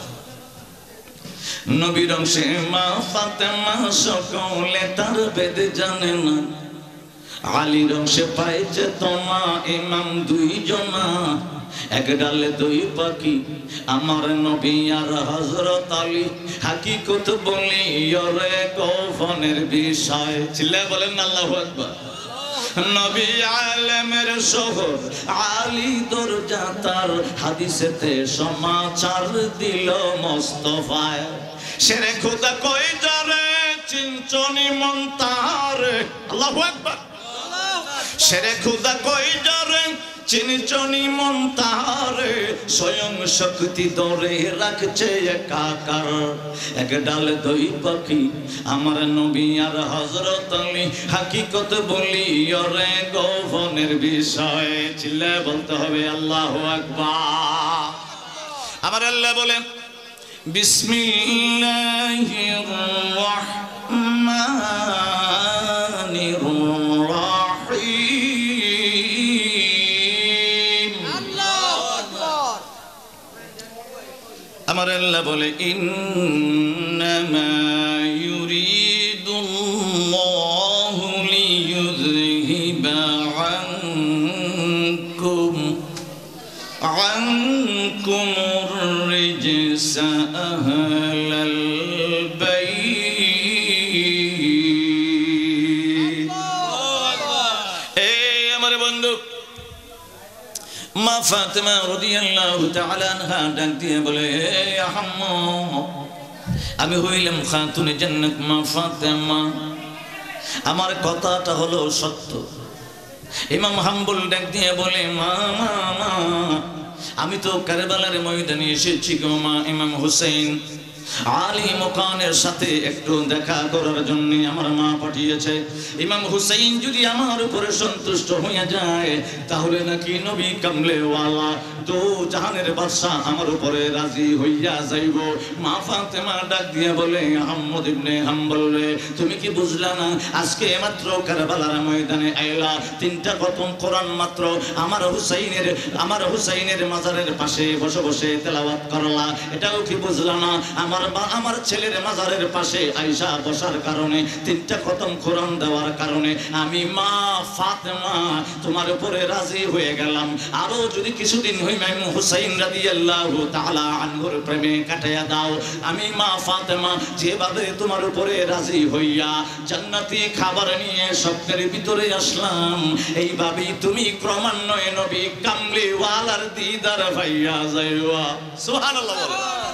নবীর অংশে মা ফাতেমা সকলে তার বেদে জানেন। আলীর অংশে পাইছে তোমা ইমাম দুইজনা, এক ডালে দুই পাখি আমার নবী আর হযরত আলী, হাকিকত বলি ওরে কফনের বিষয়। চিল্লায়ে বলেন আল্লাহু আকবার। নবী আলেমের শহর আলী দরজা তার, হাদিসেতে সমাচার দিল মুস্তাফায়। শেরে খোদা কই যারে চিনচনি মন তার, আল্লাহু আকবার। শেরে খোদা কই যারে চিনচনি মন তাহারে, স্বয়ং শক্তি ধরে রাখছে একাকার। এক ডালে দুই পাখি আমার নবী আর হযরত আলী, হাকিকত বলি ওরে গোপনের বিষয়। চিল্লায়ে বলতে হবে আল্লাহু আকবার। আমার আল্লাহ বলেন বিসমিল্লাহির রাহমানির রাহিম। আমার আল্লাহ বলে ইন্নামা ইউরিদুল্লাহু লিইয়ুযহিবা আনকুম আনকুমুর রিজসা আহলাল বাইত। এই আমার বন্ধু মা ফাতেমা রাদিয়াল্লাহু তাআলা আনহা ডাক দিয়ে বলে আহম্মদ আমি হইলাম খাতুনে জান্নাত মা ফাতেমা, আমার কথাটা হলো সত্য। ইমাম হাম্বল ডাক দিয়ে বলে মা মা মা আমি তো কারবালার ময়দানে এসেছি গো মা, ইমাম হুসাইন আলী মুকানের সাথে একটু দেখা করার জন্য আমার মা পাঠিয়েছে। ইমাম হুসাইন যদি আমার উপরে সন্তুষ্ট হয়ে যায় তাহলে নাকি নবী কামলেওয়ালা দো জাহানের বাদশা আমার উপরে রাজি হইয়া যাইব। মা ফাতেমা ডাক দিয়ে বলে আহমদ ইবনে হাম্বল রে, তুমি কি বুঝলা না আজকে মাত্র কারবালার ময়দানে আইলা, তিনটা খতম কোরআন মাত্র আমার হুসাইনের আমার হুসাইনের মাজারের পাশে বসে বসে তেলাওয়াত করলা, এটাও কি বুঝলা না আমার আমার ছেলের মাজারের পাশে আয়েশা বসার কারণে তিনটা খতম কোরআন দেওয়ার কারণে আমি মা ফাতেমা তোমার উপরে রাজি হয়ে গেলাম। আরো যদি কিছুদিন হই ইমাম হুসাইন রাদিয়াল্লাহু তাআলা আনহুর প্রেমে কাটায়া দাও, আমি মা ফাতেমা যেভাবে তোমার উপরে রাজি হইয়া জান্নাতি খাবার নিয়ে স্বপ্নের ভিতরে আসলাম, এইভাবেই তুমি ক্রমান্বয়ে নবী কামলিওয়ালার দিদার ভাইয়া যাইবা। সুবহানাল্লাহ বলো।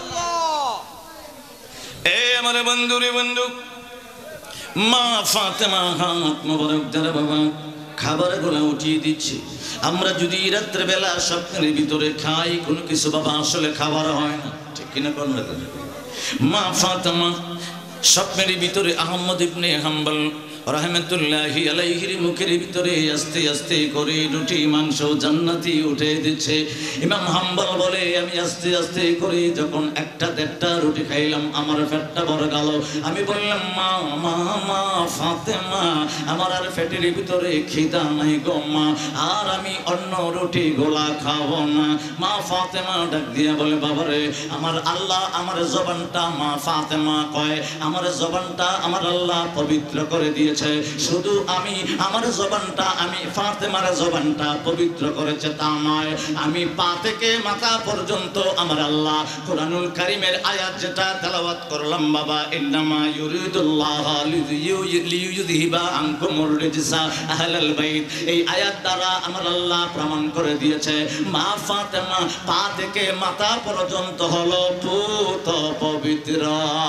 এ আমার বন্ধু রে বন্ধু, মা ফাতেমা হাত মোবারক দ্বারা বাবা খাবার গুলা উঠিয়ে দিচ্ছে। আমরা যদি রাত্রে বেলা স্বপ্নের ভিতরে খাই কোনো কিছু বাবা আসলে খাবার হয় না, ঠিক কিনা কোন? মা ফাতেমা স্বপ্নের ভিতরে আহমদ ইবনে হাম্বল রাহমাতুল্লাহি আলাইহির মুখের ভিতরে আস্তে আস্তে করে রুটি মাংস জান্নাতি উঠে দিচ্ছে। ইমাম হাম্বল বলে আমি আস্তে আস্তে করে যখন একটা দেড়টা রুটি খাইলাম আমার পেটটা ভরে গেল। আমি বললাম মা মা মা ফাতেমা আমার আর পেটের ভিতরে খিদা নাই গো মা, আর আমি অন্য রুটি গোলা খাবো না। মা ফাতেমা ডাক দিয়া বলে বাবারে আমার আল্লাহ আমার জবানটা, মা ফাতেমা কয় আমার জবানটা আমার আল্লাহ পবিত্র করে দিয়েছে, শুধু আমি আমার জবানটা আমি ফাতেমার জবানটা পবিত্র করেছে তা নয়, আমি পা থেকে মাথা পর্যন্ত আমার আল্লাহ কোরআনুল কারীমের আয়াত যেটা তেলাওয়াত করলাম বাবা, ইন্নামা ইউরিদুল্লাহু লিইয়ুযহিবা আনকুমুর রিজসা আহলাল বাইত, এই আয়াত দ্বারা আমার আল্লাহ প্রমাণ করে দিয়েছে মা ফাতেমা পা থেকে মাথা পর্যন্ত হলো পুত পবিত্র।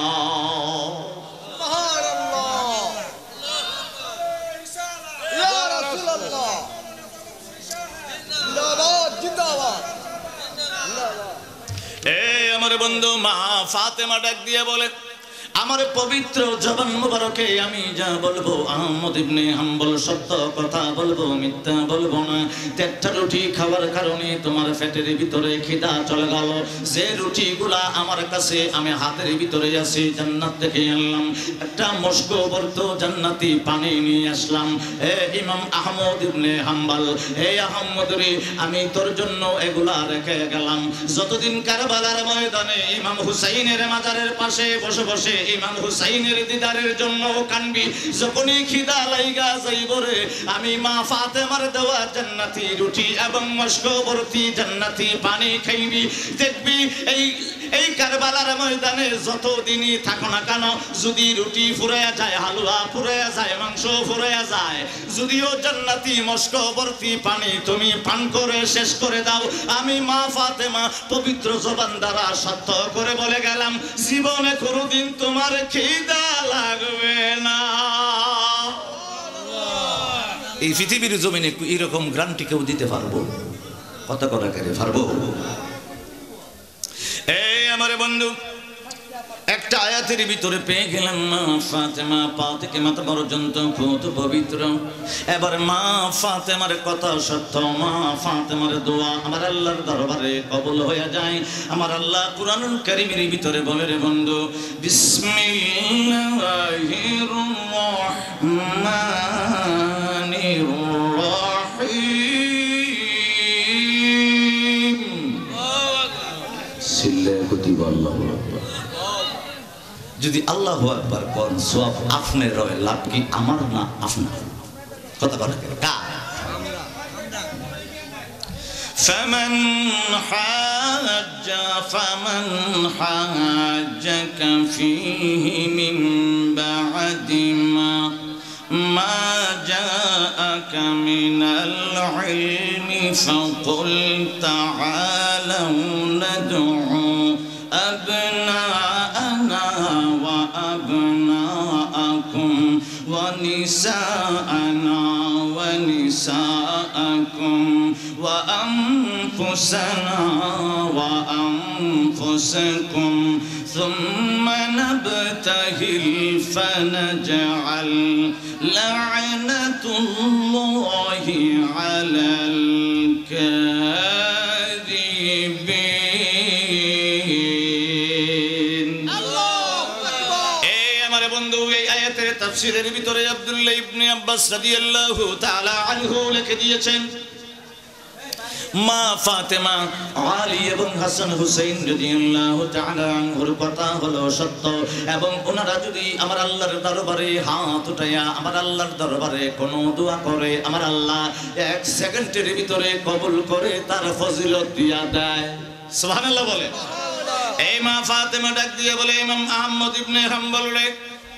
আমার বন্ধু মা ফাতেমা ডাক দিয়ে বলে আমার পবিত্র জবান মুবারকে আমি যা বলবো আহমদ ইবনে হাম্বল সত্য কথা বলবো, মিথ্যা বলবো না। একটা রুটি খাওয়ার কারণে তোমার পেটের ভিতরে খিদা চলে গেল, যে রুটিগুলা আমার কাছে আমি হাতের ভিতরে আছে জান্নাত থেকে আনলাম, একটা মস্কো ভর্তি জান্নাতি পানি নিয়ে আসলাম। এ ইমাম আহমদ ইবনে হাম্বল, হে আহমদ রে আমি তোর জন্য এগুলা রেখে গেলাম। যতদিন কারবালার ময়দানে ইমাম হুসাইনের মাজারের পাশে বসে বসে ইমাম হুসাইনের দিদারের জন্য কানবি, যখনই খিদা লাইগা যাইব রে আমি মা ফাতেমার দেওয়া জান্নাতি রুটি এবং মস্কো ভর্তি জান্নাতি পানি খাইবি, দেখবি এই এই কারবালার ময়দানে যতদিনই থাকো না কেন যদি রুটি ফুরাইয়া যায়, হালুয়া ফুরাইয়া যায়, মাংস ফুরাইয়া যায়, যদিও জান্নাতি মস্কো ভর্তি পানি তুমি পান করে শেষ করে দাও, আমি মা ফাতেমা পবিত্র জবান দ্বারা সত্য করে বলে গেলাম জীবনে কোনোদিন তোমার খিদা লাগবে না। এই পৃথিবীর জমিনে এরকম গ্যারান্টি কেউ দিতে পারবো? কত কথা করে পারবো? এই আমার বন্ধু একটা আয়াতের ভিতরে পেয়ে গেলাম মা ফাতেমা পা থেকে মাথা পর্যন্ত পুত পবিত্র। এবার মা ফাতেমার কথা সত্য, মা ফাতেমার দোয়া আমার আল্লাহর দরবারে কবুল হয়ে যায়। আমার আল্লাহ কুরআনুল কারীমের ভিতরে বলে রে বন্ধু বিসমিল্লাহির রহমানির রহিম। সিল্লে কুতিবা আল্লাহু আকবার। যদি আল্লাহু আকবার কোন সওয়াব আপনার রয়, লাভ কি আমার না আপনার? কথা বলা গেল কা فمن حاج فمن حاجك فيه من بعد ما ما جاءك من العلم فقل تعالوا ندعو أبناءنا وأبناءكم ونساءنا ونساءكم وأنفسنا وأنفسكم ثم نبتهل فنجعل لعنة الله على الكاذبين। তাফসীরের ভিতরে আব্দুল্লাহ ইবনে আব্বাস রাদিয়াল্লাহু তাআলা আনহু লিখে দিয়েছেন মা ফাতেমা আলী এবং হাসান হুসাইন রাদিয়াল্লাহু তাআলা আনহুর কথা হলো সত্য, এবং ওনারা যদি আমার আল্লাহর দরবারে হাত উঠায়া আমার আল্লাহর দরবারে কোনো দোয়া করে আমার আল্লাহ এক সেকেন্ডের ভিতরে কবুল করে তার ফজিলত দিয়া দেয়। সুবহানাল্লাহ বলে। এই মা ফাতেমা ডাক দিয়ে বলে ইমাম আহমদ ইবনে হাম্বল রে,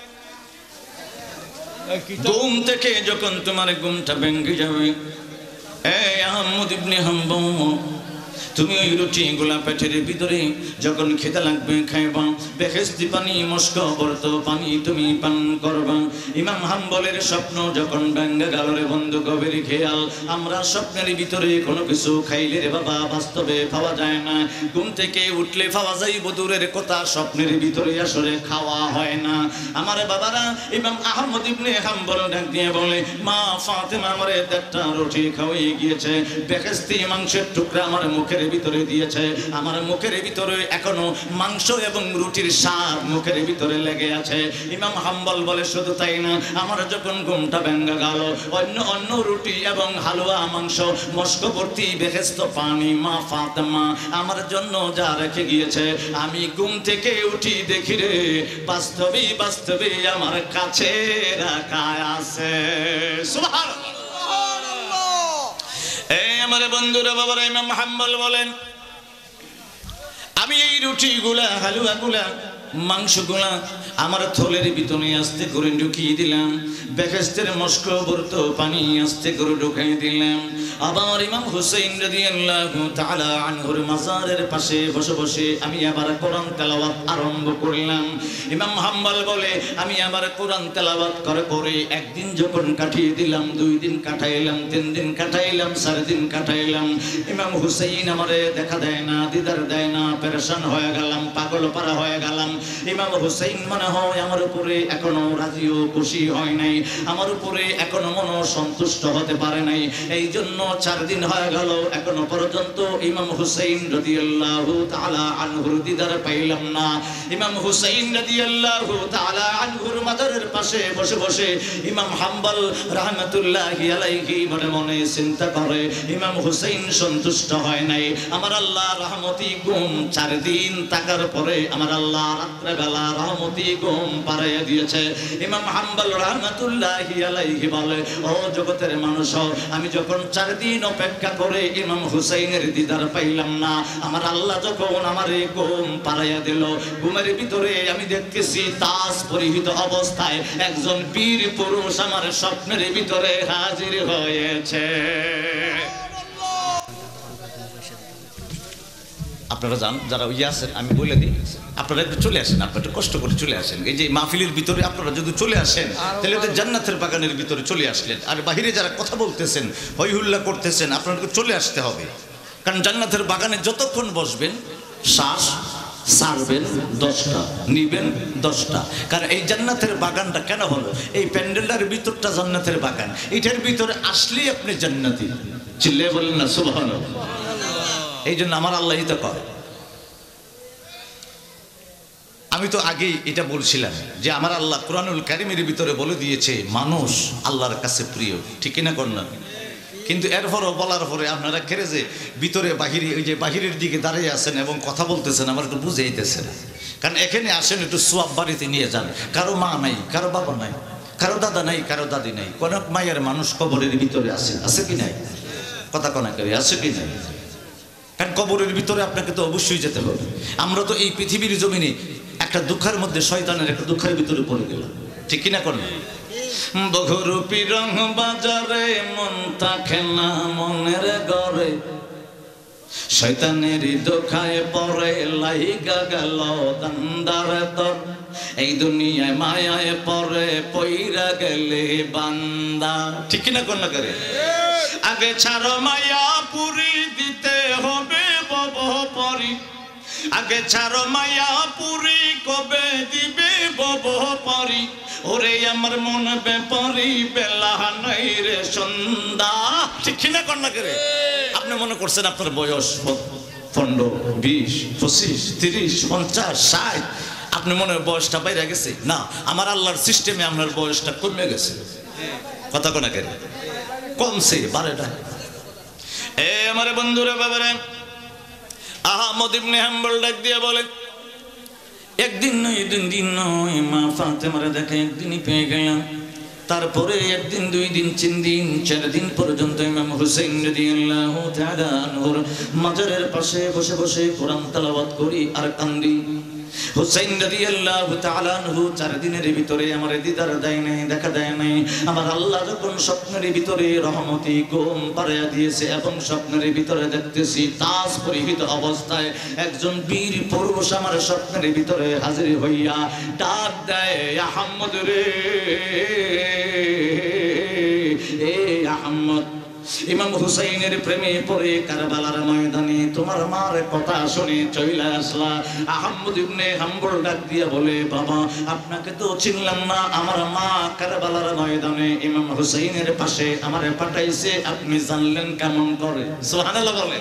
ঘুম থেকে যখন তোমার ঘুমটা ভেঙে যাবে, এই আহমদ ইবনে হাম্বল তুমি ওই রুটিগুলা পেটের ভিতরে যখন খেতে লাগবে খাইবা, বেহেশতি পানি মস্কবর্ত পানি তুমি পান করবা। ইমাম হাম্বলের স্বপ্ন যখন ভেঙে গেল রে বন্ধু, গভীর খেয়াল, আমরা স্বপ্নের ভিতরে কোনো কিছু খাইলে রে বাবা বাস্তবে পাওয়া যায় না। ঘুম থেকে উঠলে পাওয়া যায় বদুরের কথা, স্বপ্নের ভিতরে আসলে খাওয়া হয় না। আমার বাবারা, ইমাম আহমদ ইবনে হাম্বল ডাক দিয়ে বলে, মা ফাতেমা আমারে একটা রুটি খাওয়াই গিয়েছে, বেহেশতি মাংসের টুকরা আমার মুখের ভিতরে দিয়েছে, আমার মুখের ভিতরে এখনো মাংস এবং রুটির স্বাদ মুখের ভিতরে লেগে আছে। ইমাম হাম্বল বলে, শুধু তাই না, আমার যখন ঘুমটা ভেঙে গেল, অন্য অন্য রুটি এবং হালুয়া মাংস মস্কবর্তী বেহেশত পানি মা ফাতেমা আমার জন্য যা রেখে গিয়েছে, আমি ঘুম থেকে উঠি দেখি রে বাস্তবে বাস্তবে আমার কাছে রাখা আছে। সুবহানাল্লাহ। এই আমার বন্ধুরা, বাবারা, ইমাম হাম্বল বলেন, আমি এই রুটিগুলা হালুয়াগুলা মাংসগুলা আমার থলের ভিতরে আস্তে করে ঢুকিয়ে দিলাম, বেহেশতের মস্কবর্ত পানি আস্তে করে ঢুকিয়ে দিলাম। আবার ইমাম হুসাইন রাদিয়াল্লাহু তাআলা আনহুর মাজারের পাশে বসে বসে আমি আবার কোরআন তেলাওয়াত আরম্ভ করলাম। ইমাম হাম্বল বলে, আমি আবার কোরআন তেলাওয়াত করে করে একদিন যখন কাটিয়ে দিলাম, দুই দিন কাটাইলাম, তিন দিন কাটাইলাম, চার দিন কাটাইলাম, ইমাম হুসাইন আমারে দেখা দেয় না, দিদার দেয় না, পেরেশান হয়ে গেলাম, পাগল পারা হয়ে গেলাম। ইমাম হুসাইন মনে হয় আমার উপরে এখনো রাজিও খুশি হয় নাই, আমার উপরে এখনো মন সন্তুষ্ট হতে পারে নাই। এই জন্য চার দিন হয়ে গেল, এখনো পর্যন্ত ইমাম হুসাইন রাদিয়াল্লাহু তাআলা আনহুর দিদার পাইলাম না। ইমাম হুসাইন রাদিয়াল্লাহু তাআলা আনহুর মাজারের পাশে বসে বসে ইমাম হাম্বল রাহমাতুল্লাহি আলাইহি মনে মনে চিন্তা করে, ইমাম হুসাইন সন্তুষ্ট হয় নাই, আমার আল্লাহ রহমতি ঘুম চার দিন থাকার পরে আমার আল্লাহ রাত্রে বেলা রহমতি ঘুম পাড়াইয়া দিয়েছে। ইমাম হাম্বল রাহমাতুল্লাহি আলাইহি বলে, ও জগতের মানুষ, আমি যখন চার দিন অপেক্ষা করে ইমাম হুসাইনের দিদার পাইলাম না, আমার আল্লাহ যখন আমারে ঘুম পাড়াইয়া দিল, ঘুমের ভিতরে আমি দেখতেছি তাজ পরিহিত অবস্থায় একজন বীর পুরুষ আমার স্বপ্নের ভিতরে হাজির হয়েছে। আপনারা যান, যারা ইয়ে আছেন আমি বলে দিই, আপনারা একটু চলে আসেন, আপনারা একটু কষ্ট করে চলে আসেন। এই যে মাহফিলের ভিতরে আপনারা যদি চলে আসেন, তাহলে তো জান্নাতের বাগানের ভিতরে চলে আসলেন। আর বাহিরে যারা কথা বলতেছেন, হই হুল্লা করতেছেন, আপনাদেরকে চলে আসতে হবে। কারণ জান্নাতের বাগানে যতক্ষণ বসবেন, শ্বাস ছাড়বেন দশটা, নিবেন দশটা। কারণ এই জান্নাতের বাগানটা কেন হলো, এই প্যান্ডেলটার ভিতরটা জান্নাতের বাগান, এটার ভিতরে আসলেই আপনি জান্নাতি। চিল্লে বলেন না সুবহানাল্লাহ। এই জন্য আমার আল্লাহ এটা করে। আমি তো আগেই এটা বলছিলাম যে আমার আল্লাহ কোরআনুল কারীমের ভিতরে বলে দিয়েছে মানুষ আল্লাহর কাছে প্রিয়, ঠিক কিনা কন্যা? কিন্তু এরপরও বলার পরে আপনারা খেরে যে ভিতরে বাহিরে, ওই যে বাহিরের দিকে দাঁড়িয়ে আছেন এবং কথা বলতেছেন, আমার একটু বুঝাইতেছে না। কারণ এখানে আসেন একটু সোয়াব বাড়িতে নিয়ে যান। কারো মা নাই, কারো বাবা নাই, কারো দাদা নাই, কারো দাদি নাই, কোন মায়ের মানুষ কবরের ভিতরে আছে, আছে কি নাই? কথা কনা করে আছে কি নাই? কারণ কবরের ভিতরে আপনাকে তো অবশ্যই যেতে হবে। আমরা তো এই পৃথিবীর জমিনে একটা দুঃখের মধ্যে, শয়তানের একটা দুঃখের ভিতরে পড়ে গেলাম, ঠিক কিনা করেন? বহুরূপী রং বাজারে মন থাকে না মনের ঘরে, শয়তানের ধোঁকায় পড়ে লাইগা গেল দান্দার দর, এই দুনিয়ায় মায়ায় পড়ে পইরা গেলে বান্দা, ঠিক কিনা কন্যা করে? আগে ছাড়ো মায়া পুরি দিতে হবে বব পরি, আগে ছাড়ো মায়া পুরি কবে দিবে বব পরি, ওরে আমার মন ব্যাপারি বেলা নাই রে সন্ধ্যা, ঠিক কিনা কন্যা করে? আপনি মনে করছেন আপনার বয়স পনেরো, বিশ, পঁচিশ, তিরিশ, পঞ্চাশ, ষাট, আপনি মনে হয় বয়সটা বাইরে গেছে। না, আমার আল্লাহর সিস্টেমে আপনার বয়সটা কমে গেছে। কথা কোনা করে? কমছে, বারেটা। এ আমার বন্ধুরা, বাবারা, আহমদ ইবনে হাম্বল ডাক দিয়ে বলে, একদিন নয়, দুই দিন নয়, মা ফাতেমারে দেখে একদিনই পেয়ে গেলাম। তারপরে একদিন, দুই দিন, তিন দিন, চার দিন পর্যন্ত ইমাম হুসাইন রাদিয়াল্লাহু তাআলা আনহুর মাজারের পাশে বসে বসে কোরআন তেলাওয়াত করি আর কান্দি। হুসাইন রাদিয়াল্লাহু তাআলা আনহু চার দিনের ভিতরে আমার দিদার দেয় নাই, দেখা দেয় নাই। আমার আল্লাহ যখন স্বপ্নের ভিতরে রহমতি ঘুম পাড়িয়ে দিয়েছে এবং স্বপ্নের ভিতরে দেখতেছি তাজ পরিহিত অবস্থায় একজন বীর পুরুষ আমার স্বপ্নের ভিতরে হাজির হইয়া ডাক দেয়, আহমদ রে, এ আহমদ। ইমাম হুসাইনের প্রেমে পড়ে কারবালার ময়দানে তোমার মার কথা শুনে চলে আসলা। আহমদ ইবনে হাম্বল ডাক দিয়া বলে, বাবা আপনাকে তো চিনলাম না, আমার মা কারবালার ময়দানে ইমাম হুসাইনের পাশে আমারে পাঠাইছে, আপনি জানলেন কেমন করে? সুবহানাল্লাহ বলে।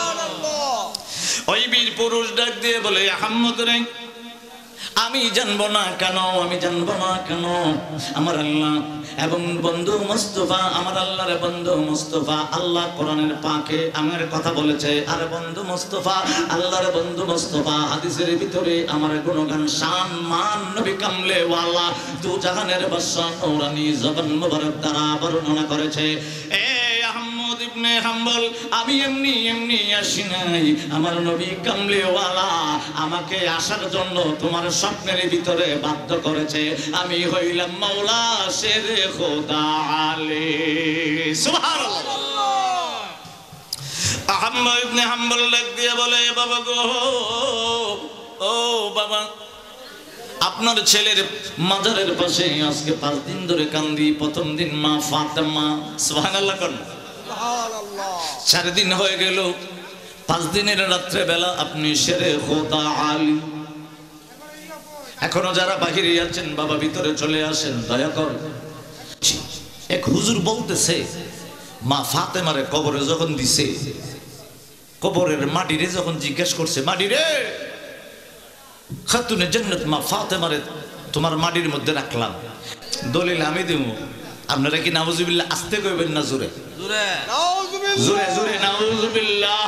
ওই বীর পুরুষ ডাক দিয়ে বলে, আহমদ রে, আমি জানবো না কেন, আমি জানবো না কেন? আমার আল্লাহ এবং বন্ধু মুস্তাফা, আমার আল্লাহর বন্ধু মুস্তাফা, আল্লাহ কোরআনের পাকে আমার কথা বলেছে। আর বন্ধু মুস্তাফা, আল্লাহর বন্ধু মুস্তাফা হাদিসের ভিতরে আমার গুণগান শান মান নবী কামলে ওয়ালা দু জাহানের বাদশা নূরানি জবান মুবারক দ্বারা বর্ণনা করেছে। এ আহমদ ইবনে হাম্বল, আমি এমনি এমনি আসি নাই, আমার নবী কামলে ওয়ালা আমাকে আসার জন্য তোমার স্বপ্নের ভিতরে বাধ্য করেছে। আমি হইলাম মাওলা শেরে খোদা আলী। সুবহানাল্লাহ। আহমদ ইবনে হাম্বল ডাক দিয়ে বলে, বাবা গো, ও বাবা, আপনার ছেলের মাজারের পাশে আজকে পাঁচ দিন ধরে কান্দি। প্রথম দিন মা ফাতেমা, সুবহানাল্লাহ কোন, সুবহানাল্লাহ, চার দিন হয়ে গেল, পাঁচ দিনের রাত্রে বেলা আপনি শেরে খোদা আলী। এখনো যারা বাহিরে আছেন বাবা ভিতরে চলে আসেন, দয়া করে। এক হুজুর বলতেছে, মা ফাতেমারে কবরে যখন দিছে, কবরের মাটিরে যখন জিজ্ঞেস করছে, মাটি রে, খাতুনে জান্নাত মা ফাতেমারে তোমার মাটির মধ্যে রাখলাম, দলিল আমি দেব, আপনারা কি নাউজুবিল্লাহ আস্তে কইবেন না জোরে? জোরে জোরে জোরে নাউজুবিল্লাহ।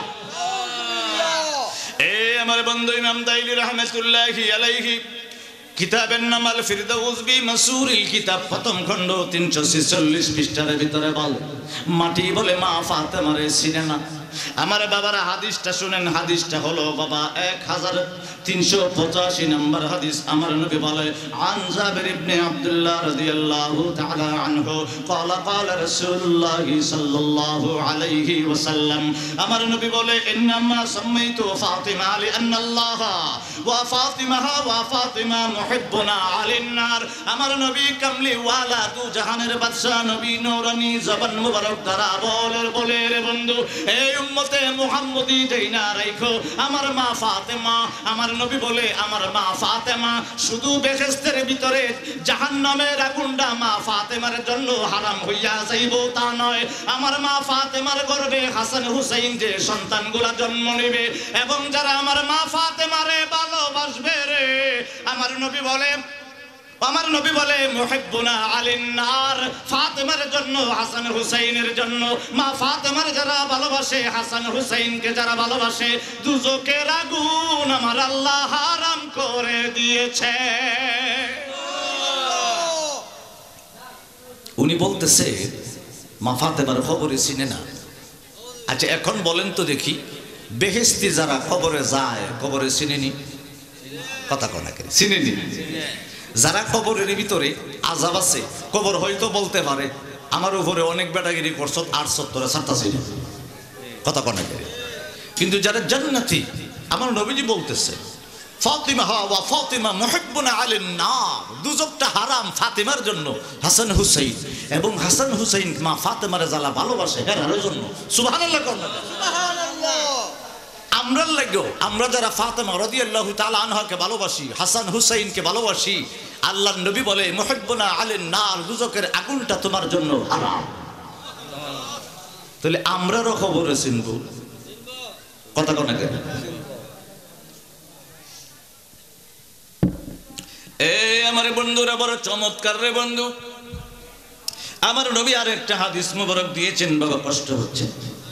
এ আমার বন্ধু ইমাম দাইলি রাহমাতুল্লাহি আলাইহি কিতাবের নাম আল ফিরদাউস বি মাসুরিল কিতাব, প্রথম খণ্ড তিনশো ছেচল্লিশ পৃষ্ঠার ভিতরে বল, মাটি বলে মা ফাতেমারে চিনে না। আমার বাবার হাদিসটা শুনেন, হাদিসটা হলো বাবা এক হাজার তিনশো পঁচাশি নম্বর হাদিস। আমার নবী বলে, আন জাবির ইবনে আব্দুল্লাহ রাদিয়াল্লাহু তাআলা আনহু ক্বালা ক্বালা রাসূলুল্লাহ সাল্লাল্লাহু আলাইহি ওয়াসাল্লাম, আমার নবী বলে, ইন্নামা সামাইতু ফাতিমা লিআন্নাল্লাহ ওয়া ফাতিমাহা ওয়া ফাতিমা মুহিব্বুনা আলিন নার। আমার নবী কামলি ওয়ালা দু জাহানের বাদশা নবী নূরানি জবান মুবারক দ্বারা বলে, বলে রে বন্ধু, এই উম্মতে মুহাম্মদি যেই না রাখো আমার মা ফাতেমা, আমার নবী বলে আমার মা ফাতেমা শুধু বেহেশতের ভিতরে জাহান্নামের আগুনটা মা ফাতেমার জন্য হারাম হইয়া যাইব তা নয়, আমার মা ফাতেমার গর্ভে হাসান হুসাইন যে সন্তানগুলা জন্ম নেবে এবং যারা আমার মা ফাতেমারে ভালোবাসবে রে, আমার নবী বলে, আমার নবী বলে, মুহিব্বুনা আলিন নার, ফাতেমার জন্য, হাসান হুসাইনের জন্য, মা ফাতেমার যারা ভালোবাসে, হাসান হুসাইনকে যারা ভালোবাসে, দুজকের আগুন আমার আল্লাহ হারাম করে দিয়েছে। উনি বলতেছে মা ফাতেমার খবরে চিনে না। আচ্ছা এখন বলেন তো দেখি, বেহেশতি যারা কবরে যায় কবরে চিনেনি? কথা কনা করে চিনেনি? যারা কবরের ভিতরে আযাব আছে, কবর হয়তো বলতে পারে আমার উপরে অনেক বেটাগিরি করছ, আর সত্তরে সাতটা ছিল, কথা কনা করে। কিন্তু যারা জান্নাতি, আমার নবীজি বলতেছে, ফাতিমা ওয়া ফাতিমা মুহিব্বুনা আলিন নার, দুজকটা হারাম ফাতিমার জন্য, হাসান হুসাইন এবং হাসান হুসাইন মা ফাতিমারে যারা ভালোবাসে এর জন্য। সুবহানাল্লাহ সুবহানাল্লাহ। আমরা লাগো, আমরা যারা ফাতেমা রাদিয়াল্লাহু তাআলা আনহাকে ভালোবাসি, হাসান হুসাইনকে ভালোবাসি, আল্লাহর নবী বলে, মুহিব্বুনা আলিন নার, দুজকের আগুনটা তোমার জন্য হারাম। তাহলে আমরারও খবরে চিনব, কথা কোনা কেন? এ আমার বন্ধুরা বড় চমৎকার রে বন্ধু, আমার নবী আর একটা হাদিস মুবারক দিয়েছেন, বাবা কষ্ট হচ্ছে।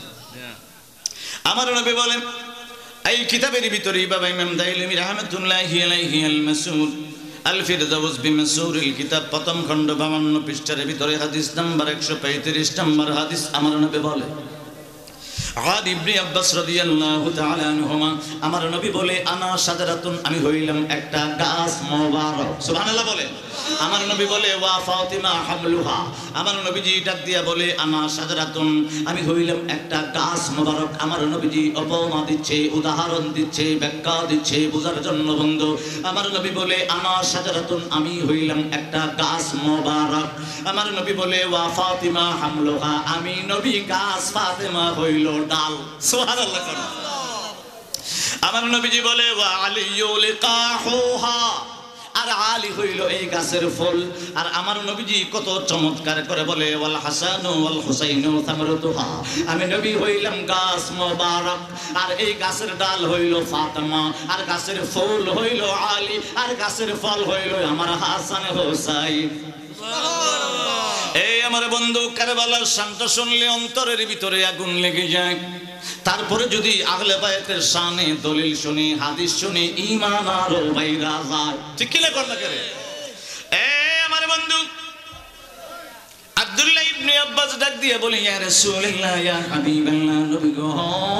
আমার নবী বলেন, এই কিতাবের ভিতরে বাবা ইমাম দাইলামি রাহমাতুল্লাহি আলাইহি আল মাসুর আল ফিরদাউস বি মাসুরিল কিতাব প্রথম খণ্ড বাউন্ন পৃষ্ঠার ভিতরে হাদিস নাম্বার একশো পঁয়ত্রিশ নম্বর হাদিস। আমার নবী বলে, আদ ইবনে আব্বাস রাদিয়াল্লাহু তাআলা আনহুমা আমার নবী বলে আনা শাজারাতুন আমি হইলাম একটা গাছ মোবারক সুবহানাল্লাহ বলে আমার নবী বলে ওয়া ফাতিমা হামলুহা আমার নবীজি ডাক দিয়া বলে আনা শাজারাতুন আমি হইলাম একটা গাছ মোবারক আমার নবীজি উপমা দিচ্ছে উদাহরণ দিচ্ছে ব্যাখ্যা দিচ্ছে বোঝার জন্য বন্ধু আমার নবী বলে আনা শাজারাতুন আমি হইলাম একটা গাছ মোবারক আমার নবী বলে ওয়া ফাতিমা হামলুহা আমি নবী গাছ ফাতেমা হইল ডাল সুবহানাল্লাহ আমার নবীজি বলে ওয়া আলিয়্যু লিকাহুহা আর আলী হইল এই গাছের ফুল আর আমার নবীজি কত চমৎকার করে বলে ওয়াল হাসানু ওয়াল হুসাইনু সামরাতুহা আমি নবী হইলাম গাছ মোবারক আর এই গাছের ডাল হইল ফাতেমা আর গাছের ফুল হইল আলী আর গাছের ফল হইল আমার হাসান হুসাইন সুবহানাল্লাহ এই আমার বন্ধু কারবালার শানটা শুনলে অন্তরের ভিতরে আগুন লেগে যায় তারপরে যদি আহলে বায়াতের শানে দলিল শুনি হাদিস শুনি ঈমান আরো বাইরা যায় ঠিক কি লাগল না করে এই আমার বন্ধু আব্দুল্লাহ ইবনে আব্বাস ডাক দিয়ে বলে ইয়া রাসূলুল্লাহ ইয়া হাবিবাল্লাহ নবী গো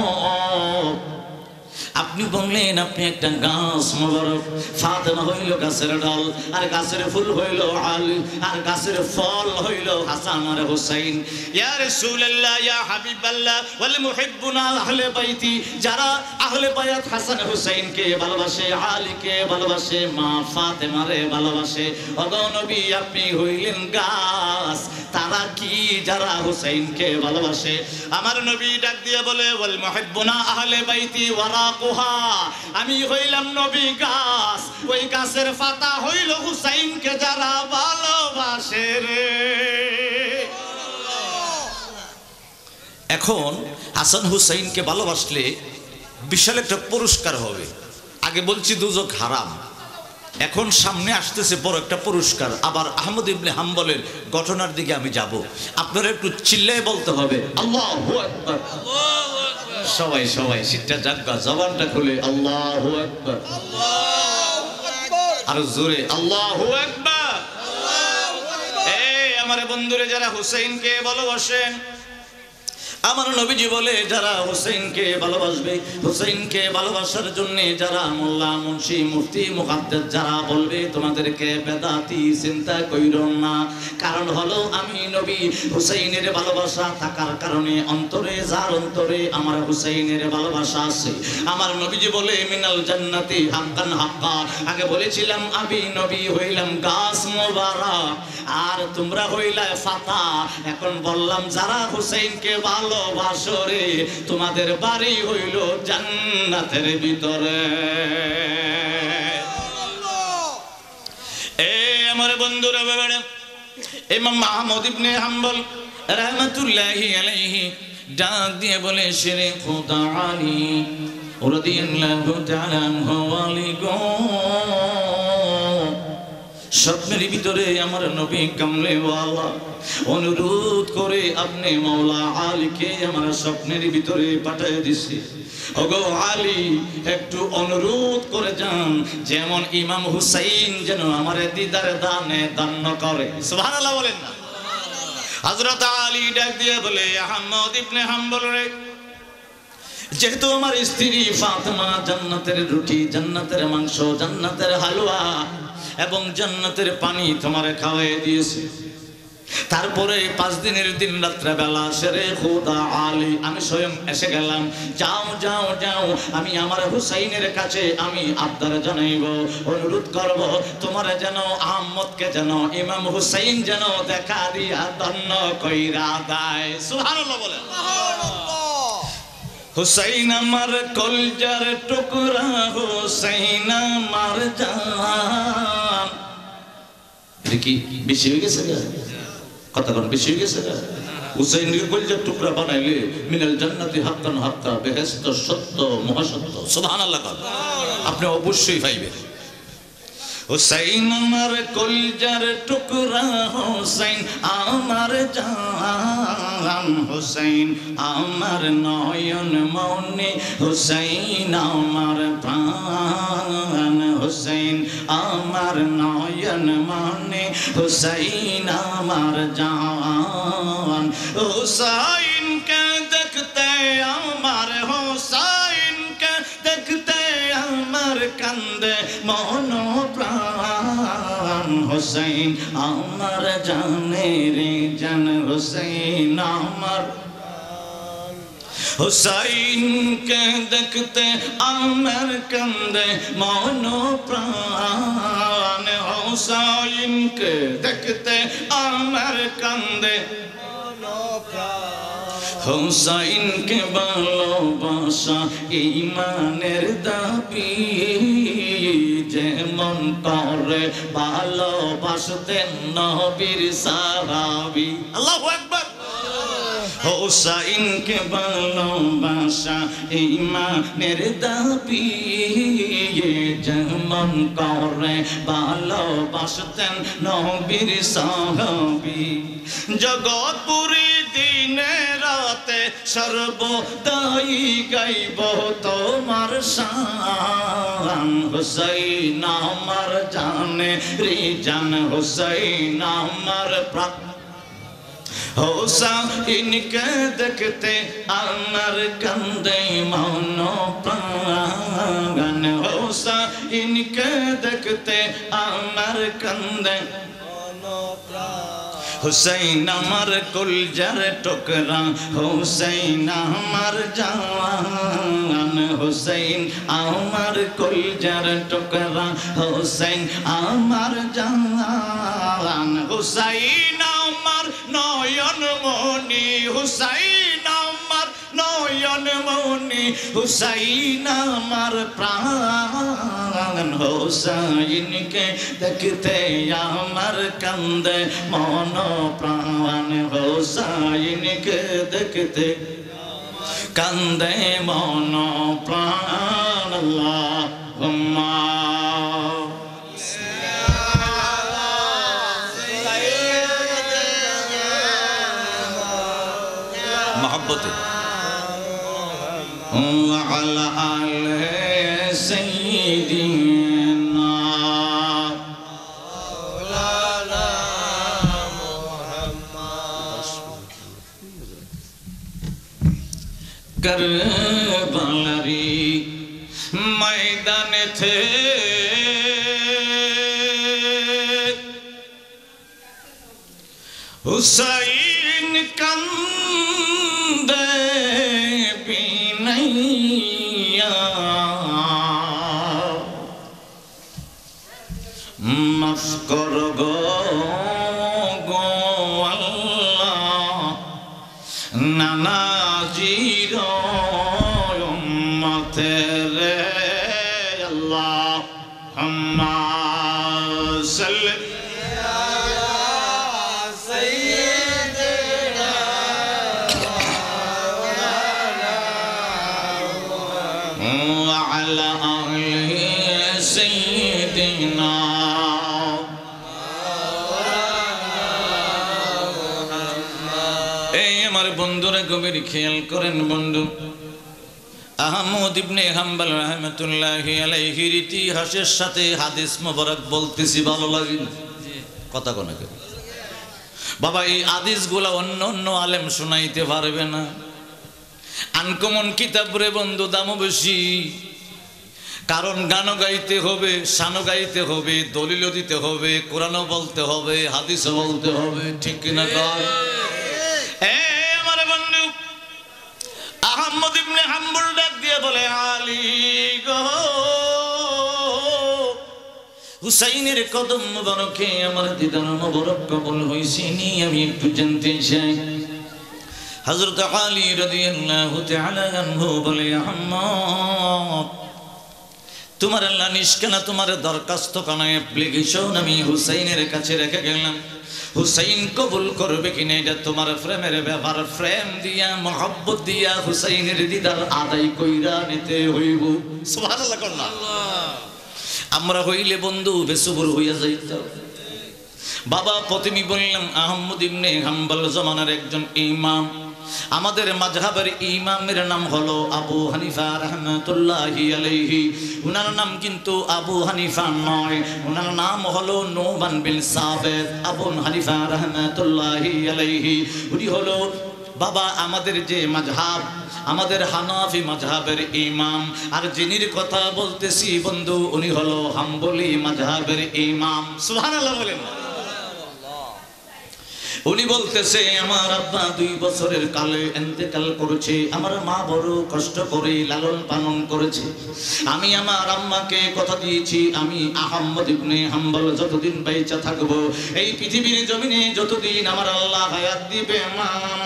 আপনি বললেন আপনি একটা গাছ মোবারক ফাতেমা হইল গাছের ডাল আর গাছের ফুল হইল আলী আর গাছের ফল হইল হাসান আর হুসাইন ইয়া রাসূলুল্লাহ ইয়া হাবিবাল্লাহ ওয়াল মুহিব্বুনা আহলে বাইতি যারা আহলে বায়াত হাসান হুসাইনকে ভালোবাসে আলীকে ভালোবাসে মা ফাতেমারে ভালোবাসে ওগো নবী আপনি হইলেন গাছ তারা কি যারা হুসাইনকে ভালোবাসে আমার নবী ডাক দিয়ে বলে ওয়াল মুহিব্বুনা আহলে বাইতি ওয়ারা আমি হইলাম নবী গাছ ওই গাছের পাতা হইল হুসাইনকে যারা ভালোবাসে রে এখন হাসান হুসাইনকে ভালোবাসলে বিশাল একটা পুরস্কার হবে আগে বলছি দুজক হারাম এখন সামনে আসতেছে বড় একটা পুরস্কার আবার আহমদ ইবনে হাম্বলের ঘটনার দিকে আমি যাব আপনারা একটু চিল্লায়ে বলতে হবে আল্লাহু আকবার আল্লাহু আকবার সবাই সবাই সিটটা জাগা জবানটা খুলে আল্লাহু আকবার আল্লাহু আকবার আর জোরে আল্লাহু আকবার আল্লাহু আকবার এই আমার বন্ধুরে যারা হুসাইনকে ভালোবাসেন আমার নবীজি বলে যারা হুসাইনকে ভালোবাসবে হুসাইনকে ভালোবাসার জন্য যারা মোল্লা মুন্সি মুফতি মুহাদ্দিস যারা বলবে তোমাদেরকে বেদাতি চিন্তা কইরো না কারণ হলো আমি নবী হুসাইনের ভালোবাসা থাকার কারণে অন্তরে যার অন্তরে আমার হুসাইনের ভালোবাসা আছে আমার নবীজি বলে মিনাল জান্নাতি হাক্কান হাক্কা আগে বলেছিলাম আমি নবী হইলাম গাছ মোবারক আর তোমরা হইলা ফাতা এখন বললাম যারা হুসাইনকে ভালোবাসরে তোমাদের বাড়ি হইল জান্নাতের ভিতরে এই আমার বন্ধুরা বাবারা ইমাম মাহমুদ ইবনে হাম্বল রাহমাতুল্লাহি আলাইহি ডাক দিয়ে বলে শেরে খোদা আলী রাদিয়াল্লাহু তাআলা আনহু ওয়ালিগো স্বপ্নের ভিতরে আমার নবী কামলেওয়ালা অনুরোধ করে আপনি মাওলা আলীকে আমার স্বপ্নের ভিতরে পাঠিয়ে দিছি ওগো আলী একটু অনুরোধ করে যান যেমন ইমাম হুসাইন যেন আমার দিদার দানে দান করে সুবহানাল্লাহ বলেন না হযরত আলী ডাক দিয়ে বলে আহমদ ইবনে হাম্বল রে যেহেতু আমার স্ত্রী ফাতেমা জান্নাতের রুটি জান্নাতের মাংস জান্নাতের হালুয়া এবং জান্নাতের পানি তোমারে খাওয়াই দিয়েছে তারপরে পাঁচ দিনের দিন রাত্রে বেলা শেরে খোদা আলী আমি স্বয়ং এসে গেলাম যাও যাও যাও আমি আমার হুসাইনের কাছে আমি আবদার জানাইব অনুরোধ করব তোমার যেন আহমদকে যেন ইমাম হুসাইন যেন দেখা দিয়া ধন্য কইরা দেয় সুবহানাল্লাহ বলেন হুসাইন আমার কলজার টুকরা হুসাইন আমার জান দেখি বেশি হয়ে গেছে কথা কোন বেশি হয়ে গেছে হুসাইনের কলজার টুকরা বানাইলে মিনাল জান্নাতি হাক্কান হাক্কা বেহেশত সত্য মহাসত্য সুবহানাল্লাহ আপনি অবশ্যই পাইবেন হুসাইন আমার কলজার টুকরা হুসাইন আমার জান হুসাইন আমার নয়ন মনে হুসাইন আমার প্রাণ হুসাইন আমার নয়ন মনে হুসাইন আমার জান হুসাইন কে দেখতে আর হোসাইনকে দেখতে আমার কান্দে মন প্রাণ হোসাইন আমার জানের জান হোসাইন আমার হুসাইনকে দেখতে আমার কান্দে মন প্রাণ হুসাইনকে দেখতে আমার কান্দে মন প্রাণ হুসাইনকে ভালোবাসা ঈমানের দাবি যেমন করে ভালোবাসতেন নবীর সাহাবী আল্লাহু আকবার হুসাইনকে ভালোবাসা ঈমানের দাবি যেমন করে ভালোবাসতেন নবীর সাহাবী জগৎপুরী দিনে রাতে সর্বদাই গাইব তোমার শান হুসাইন আমার জানে রে জান হুসাইন আমার প্রাণ হুসাইনকে দেখতে আমার কান্দে মন প্রাণ হুসাইনকে দেখতে আমার কান্দে মন প্রাণ হুসাইন আমার কলজার টুকরা হুসাইন আমার জান হুসাইন আমার কলজার টুকরা হুসাইন আমার জান হুসাইন আমার নয়ন মনি হুসাইন আমার নয়ন মনি হুসাইন আমার প্রাণ হুসাইনকে দেখতে আমার কান্দে মন প্রাণ হুসাইনকে দেখতে কান্দে মন প্রাণ আল্লাহুম্মা محبته وعلى آل سيدنا مولانا محمد करबलारी मैदान थे हुसैन कंदे बिनैया माफ कर गो गो अल्लाह नाना जीरो उम्मत रे अल्लाह हम्मा सल्ली وعلى آل سيدنا এই আমার বন্ধুরা গভীর খেয়াল করেন বন্ধু আহমদ ইবনে হাম্বল রাহমাতুল্লাহি আলাইহির ইতিহাসের সাথে হাদিস মোবারক বলতেছি ভালো লাগে কথা কোন করে বাবা এই হাদিসগুলো অন্য অন্য আলেম শোনাইতে পারবে না আনকমন কিতাব রে বন্ধু দাম বেশি কারণ গানও গাইতে হবে শানও গাইতে হবে দলিলও দিতে হবে কোরআনও বলতে হবে হাদিসও বলতে হবে ঠিক কিনা কর এ আমার বন্ধু আহমদ ইবনে হাম্বল ডাক দিয়ে বলে আলী গো হুসাইনের কদম মোবারকে আমার দিদার মোবারক কবুল হইছে নি আমি একটু জানতে চাই হযরত আলী রাদিয়াল্লাহু তাআলা আনহু বলে আহমদ তোমার আল্লাহ নিষ্কানা তোমার দরখাস্ত কানা অ্যাপ্লিকেশন আমি হুসাইনের কাছে রেখে গেলাম হুসাইন কবুল করবে কিনা এটা তোমার প্রেমের ব্যাপার প্রেম দিয়া মহব্বত দিয়া হুসাইনের দিদার আদায় কইরা নিতে হইব সুবহানাল্লাহ কন্না আমরা হইলে বন্ধু বেসুবুর হইয়া যাইতাম বাবা প্রথমেই বললাম আহমদ ইবনে হাম্বল জামানার একজন ইমাম আমাদের মাযহাবের ইমামের নাম হলো আবু হানিফা রাহমাতুল্লাহি আলাইহি উনার নাম কিন্তু আবু হানিফা নয় উনার নাম হলো নোমান বিন সাবিত আবু হানিফা রাহমাতুল্লাহি আলাইহি উনি হলো বাবা আমাদের যে মাযহাব, আমাদের হানাফি মাযহাবের ইমাম, আর যিনির কথা বলতেছি বন্ধু উনি হলো হাম্বলি মাযহাবের ইমাম। সুবহানাল্লাহ বলেন। উনি বলতেছে আমার আব্বা দুই বছরের কালে ইন্তেকাল করেছে, আমার মা বড় কষ্ট করে লালন পালন করেছে। আমি আমার আম্মাকে কথা দিয়েছি আমি আহমদ ইবনে হাম্বল যতদিন বেঁচে থাকবো, এই পৃথিবীর জমিনে যতদিন আমার আল্লাহ হায়াত দিবে মা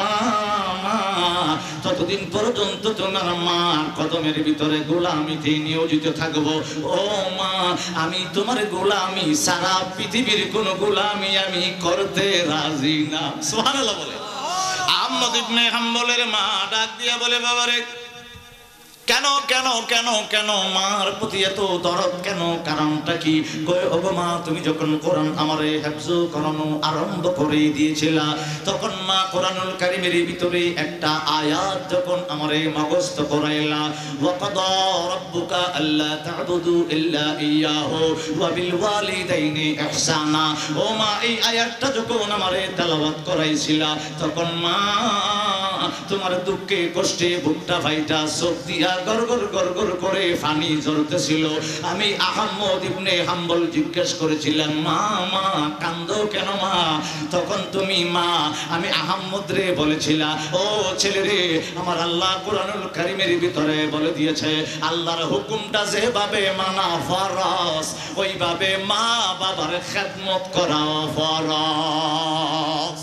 ততদিন পর্যন্ত তোমার মা কদমের ভিতরে গোলামিতে নিয়োজিত থাকবো। ও মা আমি তোমার গোলামি সারা পৃথিবীর কোন গোলামি আমি করতে রাজি না। সুবহানাল্লাহ বলে। আহমদ ইবনে হাম্বলের মা ডাক দিয়া বলে বাবারে কেন কেন কেন কেন মার প্রতি এত দরদ কেন, কারণটা কি? কয় ওগো মা তুমি যখন কোরআন আমারে হিফজ করানো আরম্ভ করে দিয়েছিলা তখন মা কোরআনুল কারীমের ভিতরে একটা আয়াত যখন আমারে মুখস্থ করাইলা, ওয়া কাদা রাব্বুকা আল্লা তা'বুদু ইল্লা ইয়াহু ওয়া বিল ওয়ালিদাইনি ইহসানা। ও মা এই আয়াতটা যখন আমারে তেলাওয়াত করাইছিলা তখন মা তোমার দুঃখে কষ্টে বুকটা ফাইটা চোখ দিয়া গরগর গরগর করে পানি ঝরতেছিল। আমি আহমদ ইবনে হাম্বল জিজ্ঞেস করেছিলাম মা মা কান্দো কেন মা? তখন তুমি মা আমি আহমদ রে বলেছিলা ও ছেলে রে আমার আল্লাহ কোরআনুল কারীমের ভিতরে বলে দিয়েছে আল্লাহর হুকুমটা যেভাবে মানা ফরজ ওইভাবে মা বাবার খেদমত করা ফরজ।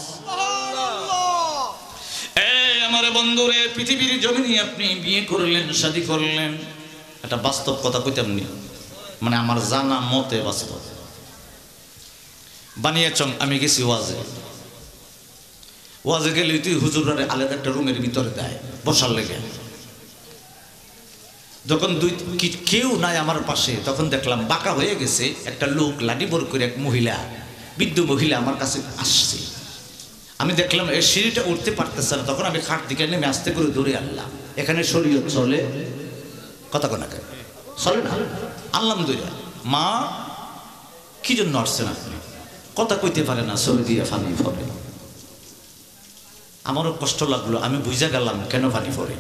আমার বন্ধুরে পৃথিবীর জমিনে আপনি বিয়ে করলেন শাদী করলেন, একটা বাস্তব কথা কইতাম নি, মানে আমার জানা মতে বাস্তব বানিয়েছং। আমি গেছি ওয়াজে, ওয়াজে গেলে তুই হুজুরারে আলাদা একটা রুমের ভিতরে দেয় বসার লেগে। যখন দুই কেউ নাই আমার পাশে তখন দেখলাম বাঁকা হয়ে গেছে একটা লোক লাঠি বর করে এক মহিলা বৃদ্ধ মহিলা আমার কাছে আসছে। আমি দেখলাম এই সিঁড়িটা উঠতে পারতেছে না, তখন আমি খাট দিকে নেমে আস্তে করে দৌড়ে আনলাম। এখানে শরীয়ত চলে কথা কোনা চলে না, আনলাম দৌড়ে। মা কি জন্য আসছেন আপনি? কথা কইতে পারে না, ছবি দিয়ে ফানি ফরে। আমারও কষ্ট লাগলো, আমি বুঝা গেলাম কেন ফানি ফরে।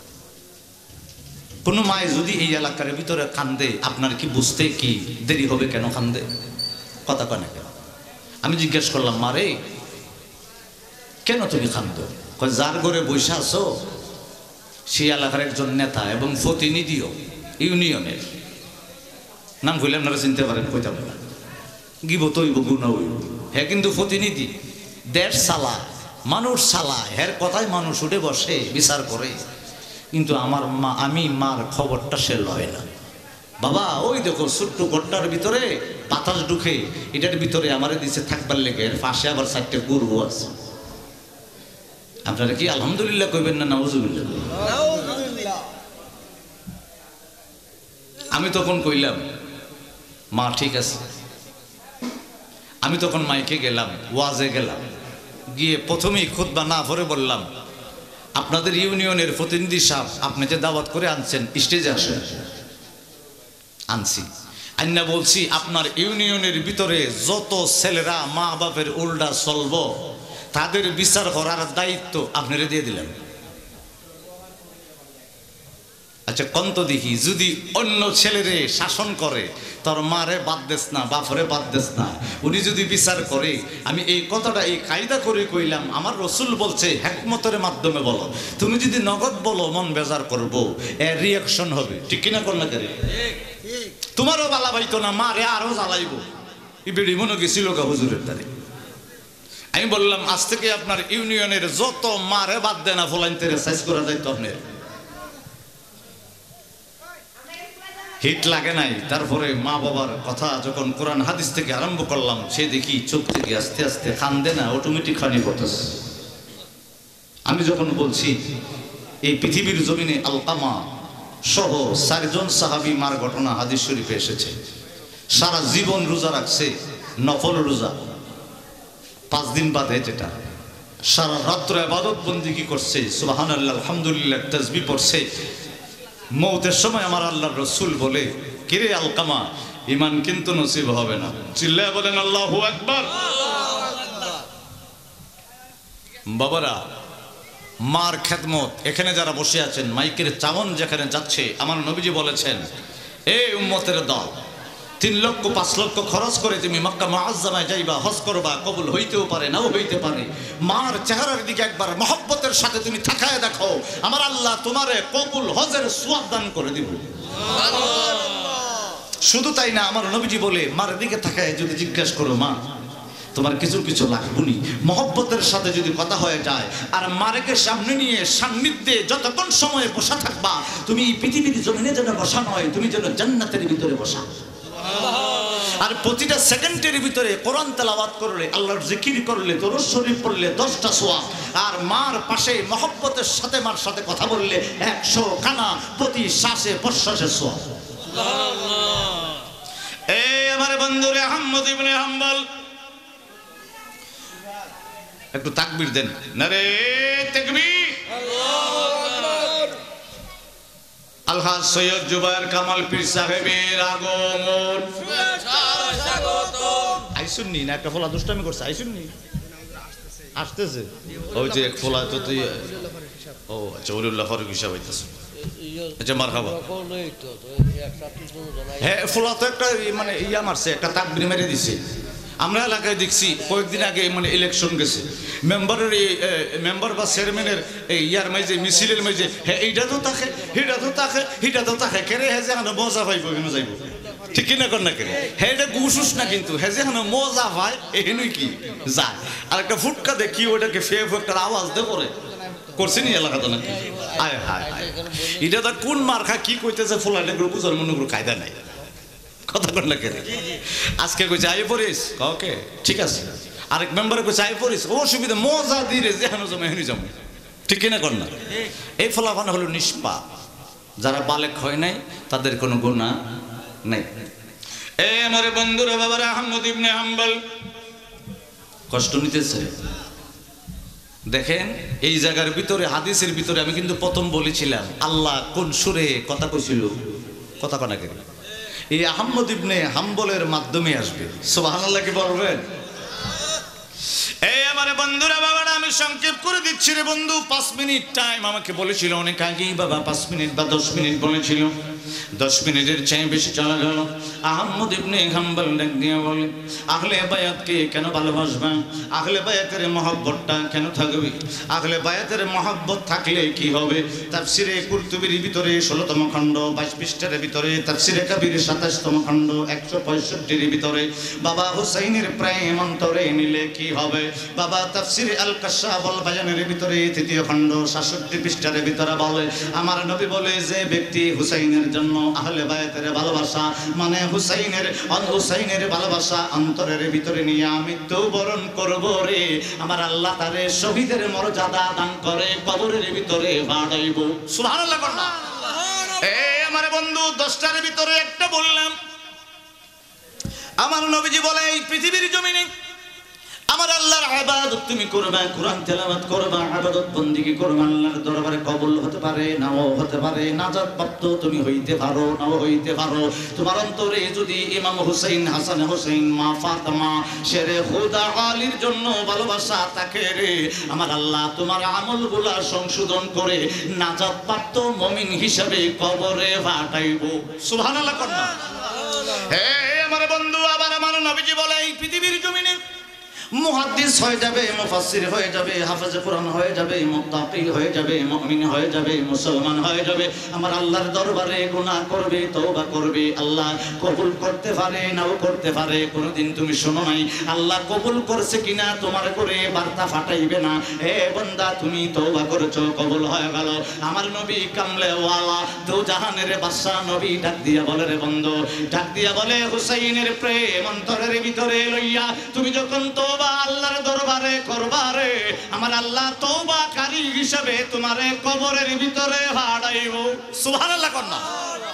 কোনো মায়ে যদি এই এলাকার ভিতরে কান্দে আপনার কি বুঝতে কি দেরি হবে? কেন কান্দে? কথা কয় না কেন? আমি জিজ্ঞেস করলাম মারে কেন তুমি কান্দো? কয় যার ঘরে বসে আছো সেই এলাকার একজন নেতা এবং প্রতিনিধিও ইউনিয়নের, নাম কইলে আপনারা চিনতে পারেন, কইতাম না গিবত হইব গুণা হইব। হ্যাঁ কিন্তু প্রতিনিধি দেশ চালা মানুষ চালা, হ্যার কথায় মানুষ উঠে বসে বিচার করে। কিন্তু আমার মা আমি মার খবরটা সে লয় না। বাবা ওই দেখো ছোট্ট ঘরটার ভিতরে বাতাস ঢুকে, এটার ভিতরে আমারে দিছে থাকবার লেগে, এর পাশে আবার চারটে গরু আছে। আপনারা কি আলহামদুলিল্লাহ কইবেন না নাউজুবিল্লাহ? আমি তখন কইলাম মা ঠিক আছে। আমি তখন মাইকে গেলাম, ওয়াজে গেলাম, গিয়ে প্রথমেই খুতবা না পড়ে বললাম আপনাদের ইউনিয়নের প্রতিনিধি সাহেব আপনি যে দাওয়াত করে আনছেন স্টেজে আসেন। আনছি আন্না বলছি আপনার ইউনিয়নের ভিতরে যত ছেলেরা মা বাপের উল্টা চলবো তাদের বিচার করার দায়িত্ব আপনারা দিয়ে দিলেন। আচ্ছা কন্ত দেখি যদি অন্য ছেলেরে শাসন করে তোর মারে বাদ দেস না বাপরে বাদ দেস না, উনি যদি বিচার করে, আমি এই কথাটা এই কায়দা করে কইলাম আমার রসুল বলছে হিকমতের মাধ্যমে বলো, তুমি যদি নগদ বলো মন বেজার করবো, এর রিয়াকশন হবে। ঠিক কিনা কর না করে তোমারও বালা ভাইতো না মারে আরো জ্বালাইবো। এই বেড়ি মনে গেছিল গা হুজুরের দ্বারে। আমি বললাম আজ থেকে আপনার ইউনিয়নের যত মারে বাদ দেয় না ফলাইন তেরে সাইজ করা যায় তো আপনার হিট লাগে নাই। তারপরে মা বাবার কথা যখন কোরআন হাদিস থেকে আরম্ভ করলাম সে দেখি চোখ থেকে আস্তে আস্তে কান্দে না, অটোমেটিক ফানি পড়তেছে। আমি যখন বলছি এই পৃথিবীর জমিনে আলকামা সহ চারজন সাহাবী মার ঘটনা হাদিস শরীফে এসেছে। সারা জীবন রোজা রাখছে, নফল রোজা পাঁচ দিন বাদে, যেটা সারা রাত্র ইবাদত বন্দেগী করছে, সুবহানাল্লাহ আলহামদুলিল্লাহ তাসবিহ পড়ছে। মৌতের সময় আমার আল্লাহর রসুল বলে কিরে আলকামা ঈমান কিন্তু নসিব হবে না। চিল্লায় বলেন আল্লাহু আকবার। বাবারা মার খেদমত। এখানে যারা বসে আছেন, মাইকের চাওন যেখানে যাচ্ছে, আমার নবীজি বলেছেন, এই উম্মতের দল, তিন লক্ষ পাঁচ লক্ষ খরচ করে তুমি মক্কা মুআজ্জামায় যাইবা, হজ করবা, কবুল হইতেও পারে নাও হইতে পারে। মার চেহারার দিকে একবার মহব্বতের সাথে তুমি তাকায় দেখো, আমার আল্লাহ তোমারে কবুল হজের সওয়াব দান করে দিব। শুধু তাই না, আমার নবীজি বলে, মার দিকে তাকায় যদি জিজ্ঞাসা করো, মা তোমার কিছু কিছু লাগবুনি, মহব্বতের সাথে যদি কথা হয়ে যায়, আর মারেকে সামনে নিয়ে সান্নিধ্যে যতক্ষণ সময় বসা থাকবা, তুমি পৃথিবীর জমিনে যেন বসা নয়, তুমি যেন জান্নাতের ভিতরে বসা। আর প্রতিটা সেকেন্ডের ভিতরে কোরআন তেলাওয়াত করলে, আল্লাহর জিকির করলে, দরুদ শরীফ পড়লে দশটা সওয়াব, আর মার পাশে মহব্বতের সাথে মার সাথে কথা বললে একশো খানা প্রতি শ্বাসে প্রশ্বাসে সওয়াব। এই আমার বন্ধুরে আহমদ ইবনে হাম্বল, একটু তাকবীর দেন, নারে তাকবীর। আলহাজ সৈয়দ জুবায়ের কামাল পীর সাহেবের আগমন। আইসুননি না, একটা ফলা দুষ্টামি করছে, আইসুননি আসতেছে, ওই যে এক ফলা তো তুই, ও আচ্ছা, ওলিউল্লাহ ফারুক হিসাব হইতেছে, আচ্ছা মারহাবা। হ্যাঁ, ফলা তো একটা মানে ইয়া মারছে, একটা তাকবীর মেরে দিছে। আমরা এলাকায় দেখছি কয়েকদিন আগে মানে ইলেকশন গেছে, মেম্বারের মেম্বার বা চেয়ারম্যানের এই ইয়ার মাঝে মিছিলের মাঝে, হ্যাঁ এইটা তো তাকে, হিটা তো তাকে, হিটা তো তাকে কেড়ে, হ্যাঁ যে মজা পাইব কেন যাইব, ঠিক কিনা কর না কেড়ে, হ্যাঁ এটা গুসুস না, কিন্তু হ্যাঁ যে মজা পায় এখানেই কি যায়। আর একটা ফুটকা দেখি ওটাকে ফেয়ে ফে একটা আওয়াজ দে করে করছে নি এলাকাতে নাকি, আয় হায় হায়, এটা তো কোন মার্কা কি কইতেছে ফোলাটা করে বুঝার মনে করে কায়দা নাই, কথা কর না কেন। আজকে কইছে আই পড়িস, ওকে ঠিক আছে, আরেক মেম্বারে কইছে আই পড়িস, অসুবিধা মজা দিয়ে যেখানে জমে এখানে জমে, ঠিক কিনা কর না। এই ফলাফল হলো নিষ্পাপ, যারা বালেক হয় নাই তাদের কোনো গুনাহ নাই। এই আমার বন্ধুরা বাবারা, আহমদ ইবনে হাম্বল কষ্ট নিতেছে। দেখেন এই জায়গার ভিতরে, হাদিসের ভিতরে আমি কিন্তু প্রথম বলেছিলাম আল্লাহ কোন সুরে কথা কইছিল, কথা কনা কেন, এই আহমদ ইবনে হাম্বলের মাধ্যমে আসবে। সুবহানাল্লাহ কি বলবেন? এই আমার বন্ধুরা বাবারা, আমি সংক্ষেপ করে দিচ্ছি রে বন্ধু, পাঁচ মিনিট টাইম আমাকে বলেছিল অনেক আগেই বাবা, পাঁচ মিনিট বা দশ মিনিট বলেছিল, দশ মিনিটের চেয়ে বেশি চলা গেল। আহমদ ইবনে হাম্বল ডাক দিয়ে বলে, আহলে বায়াতকে কেন ভালোবাসবা, আহলে বায়াতের মহব্বতটা কেন থাকবে, আহলে বায়াতের মহব্বত থাকলে কি হবে। তাফসিরে কুরতুবির ভিতরে ষোলোতম খণ্ড বাইশ পৃষ্ঠার ভিতরে, তাফসিরে কাবির সাতাশতম খণ্ড একশো পঁয়ষট্টির ভিতরে, বাবা হুসাইনের প্রেম অন্তরে নিলে কি হবে। বাবা তাফসিরে আল কাশাফুল বায়ানের ভিতরে তৃতীয় খণ্ড সাতষট্টি পৃষ্ঠার ভিতরে বলে, আমার নবী বলে, যে ব্যক্তি হুসাইনের জন্য আহলে বায়াতের ভালোবাসা মানে হুসাইনের হুসাইনের ভালোবাসা অন্তরের ভিতরে নিয়ে মৃত্যু বরণ করব রে, আমার আল্লাহ তারে শহীদের মর্যাদা দান করে কবরের ভিতরে বাড়াইব। সুবহানাল্লাহ কন্যা। এই আমার বন্ধু, দশটার ভিতরে একটা বললাম, আমার নবীজি বলে এই পৃথিবীর জমিনে আমার আল্লাহর ইবাদত তুমি করবা, কোরআন তেলাওয়াত করবা, ইবাদত বندگی করবা, আল্লাহর দরবারে কবুল হতে পারে নাও হতে পারে, নাজাত প্রাপ্ত তুমি হইতে পারো নাও হইতে পারো। তোমার অন্তরে যদি ইমাম হুসাইন, হাসান হুসাইন, মা ফাতেমা, শেরে খুদা আলীর জন্য ভালোবাসা থাকে রে, আমার আল্লাহ তোমার আমলগুলা সংশোধন করে নাজাত প্রাপ্ত মুমিন হিসেবে কবরে পাঠাইব। সুবহানাল্লাহ কন্যা। হে আমার বন্ধু, আবার আমার নবীজি বলে এই পৃথিবীর জমিনে মুহাদ্দিস হয়ে যাবে, মুফাসসির হয়ে যাবে, হাফেজে কোরআন হয়ে যাবে, মুত্তাকি হয়ে যাবে, মুমিন হয়ে যাবে, মুসলমান হয়ে যাবে, আমার আল্লাহর দরবারে গুনাহ করবে, তওবা করবে, আল্লাহ কবুল করতে পারে নাও করতে পারে। কোনদিন তুমি শোনো নাই আল্লাহ কবুল করছে কিনা তোমার করে বার্তা ফাটাইবে না, হে বান্দা তুমি তওবা করেছো কবুল হয়ে গেল। আমার নবী কামলে ওয়ালা দু জাহানের বাদশা নবী ডাক দিয়া বলে, রে বন্ধু, ডাক দিয়া বলে, হুসাইনের প্রেম অন্তরের ভিতরে লইয়া তুমি যখন তওবা আল্লাহর দরবারে করবারে, আমার আল্লাহ তওবাকারী হিসেবে তোমারে কবরের ভিতরে হারাইব। সুবহানাল্লাহ কন্যা।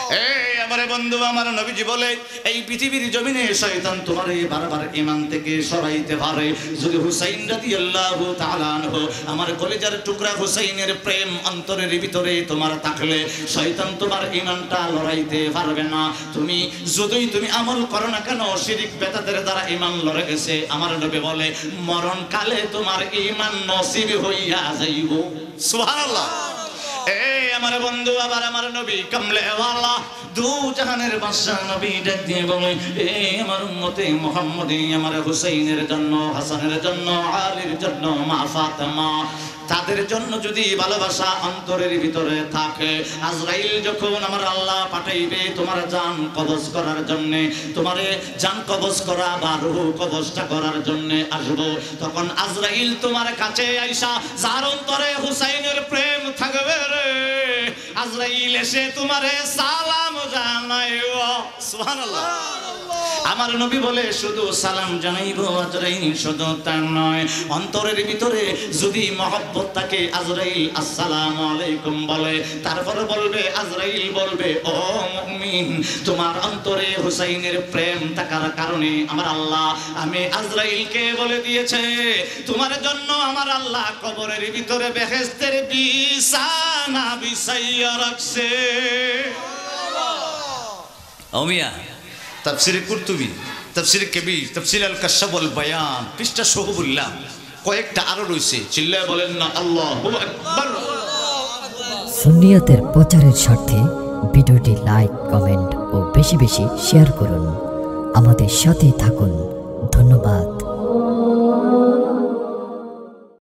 এই আমার বন্ধু আমার নবীজি বলে এই পৃথিবীর জমিনে শয়তান তোমারে বারবার ঈমান থেকে সরাইতে পারে যদি হুসাইন রাদিয়াল্লাহু তাআলা আনহু আমার কলিজার টুকরা হুসাইনের প্রেম অন্তরের ভিতরে তোমার থাকলে শয়তান তোমার ঈমানটা লড়াইতে পারবে না। তুমি যতই তুমি আমল করো না কেন শিরক বেদাতের দ্বারা ঈমান লড়ে গেছে আমার নবী বলে মরণ কালে তোমার ঈমান নসিব হইয়া যাইব। সুবহানাল্লাহ। এই আমার বন্ধু আবার আমার নবী কামলে ওয়ালা দু জাহানের বাদশা নবী ডাক দিয়ে বলে এই আমার উম্মতে মুহাম্মদী আমার হুসাইনের জন্য হাসানের জন্য আলীর জন্য মা ফাতেমা তাদের জন্য যদি ভালোবাসা অন্তরের ভিতরে থাকে আজরাইল যখন আমার আল্লাহ পাঠাইবে তোমার জান কবজ করার জন্য তোমারে জান কবজ করা বা রূহ কবজটা করার জন্য আসবো তখন আজরাইল তোমার কাছে আইসা যার অন্তরে হুসাইনের প্রেম থাকবে রে আজরাইল এসে তোমারে সালাম জানাইব। সুবহানাল্লাহ। আমার নবী বলে শুধু সালাম জানাইবো আজরাইল শুধু তা নয় অন্তরের ভিতরে যদি মহব্বত থাকে আজরাইল আসসালামু আলাইকুম বলে তারপর বলবে আজরাইল বলবে ও মুমিন তোমার অন্তরে হুসাইনের প্রেম থাকার কারণে আমার আল্লাহ আমি আজরাইলকে বলে দিয়েছে তোমার জন্য আমার আল্লাহ কবরের ভিতরে বেহেশতের বিছানা বিছাইয়া রাখছে। ও মিয়া তাফসিরে কুরতুবী তাফসিরে কবির তাফসির আল কাশফ ওয়াল বায়ান পৃষ্ঠা সহ বললাম কয়েকটা আরো রয়েছে চিল্লায় বলেন না আল্লাহু আকবার। সুন্নিয়াতের প্রচারের স্বার্থে ভিডিওটি লাইক কমেন্ট ও বেশি বেশি শেয়ার করুন। আমাদের সাথে থাকুন। ধন্যবাদ।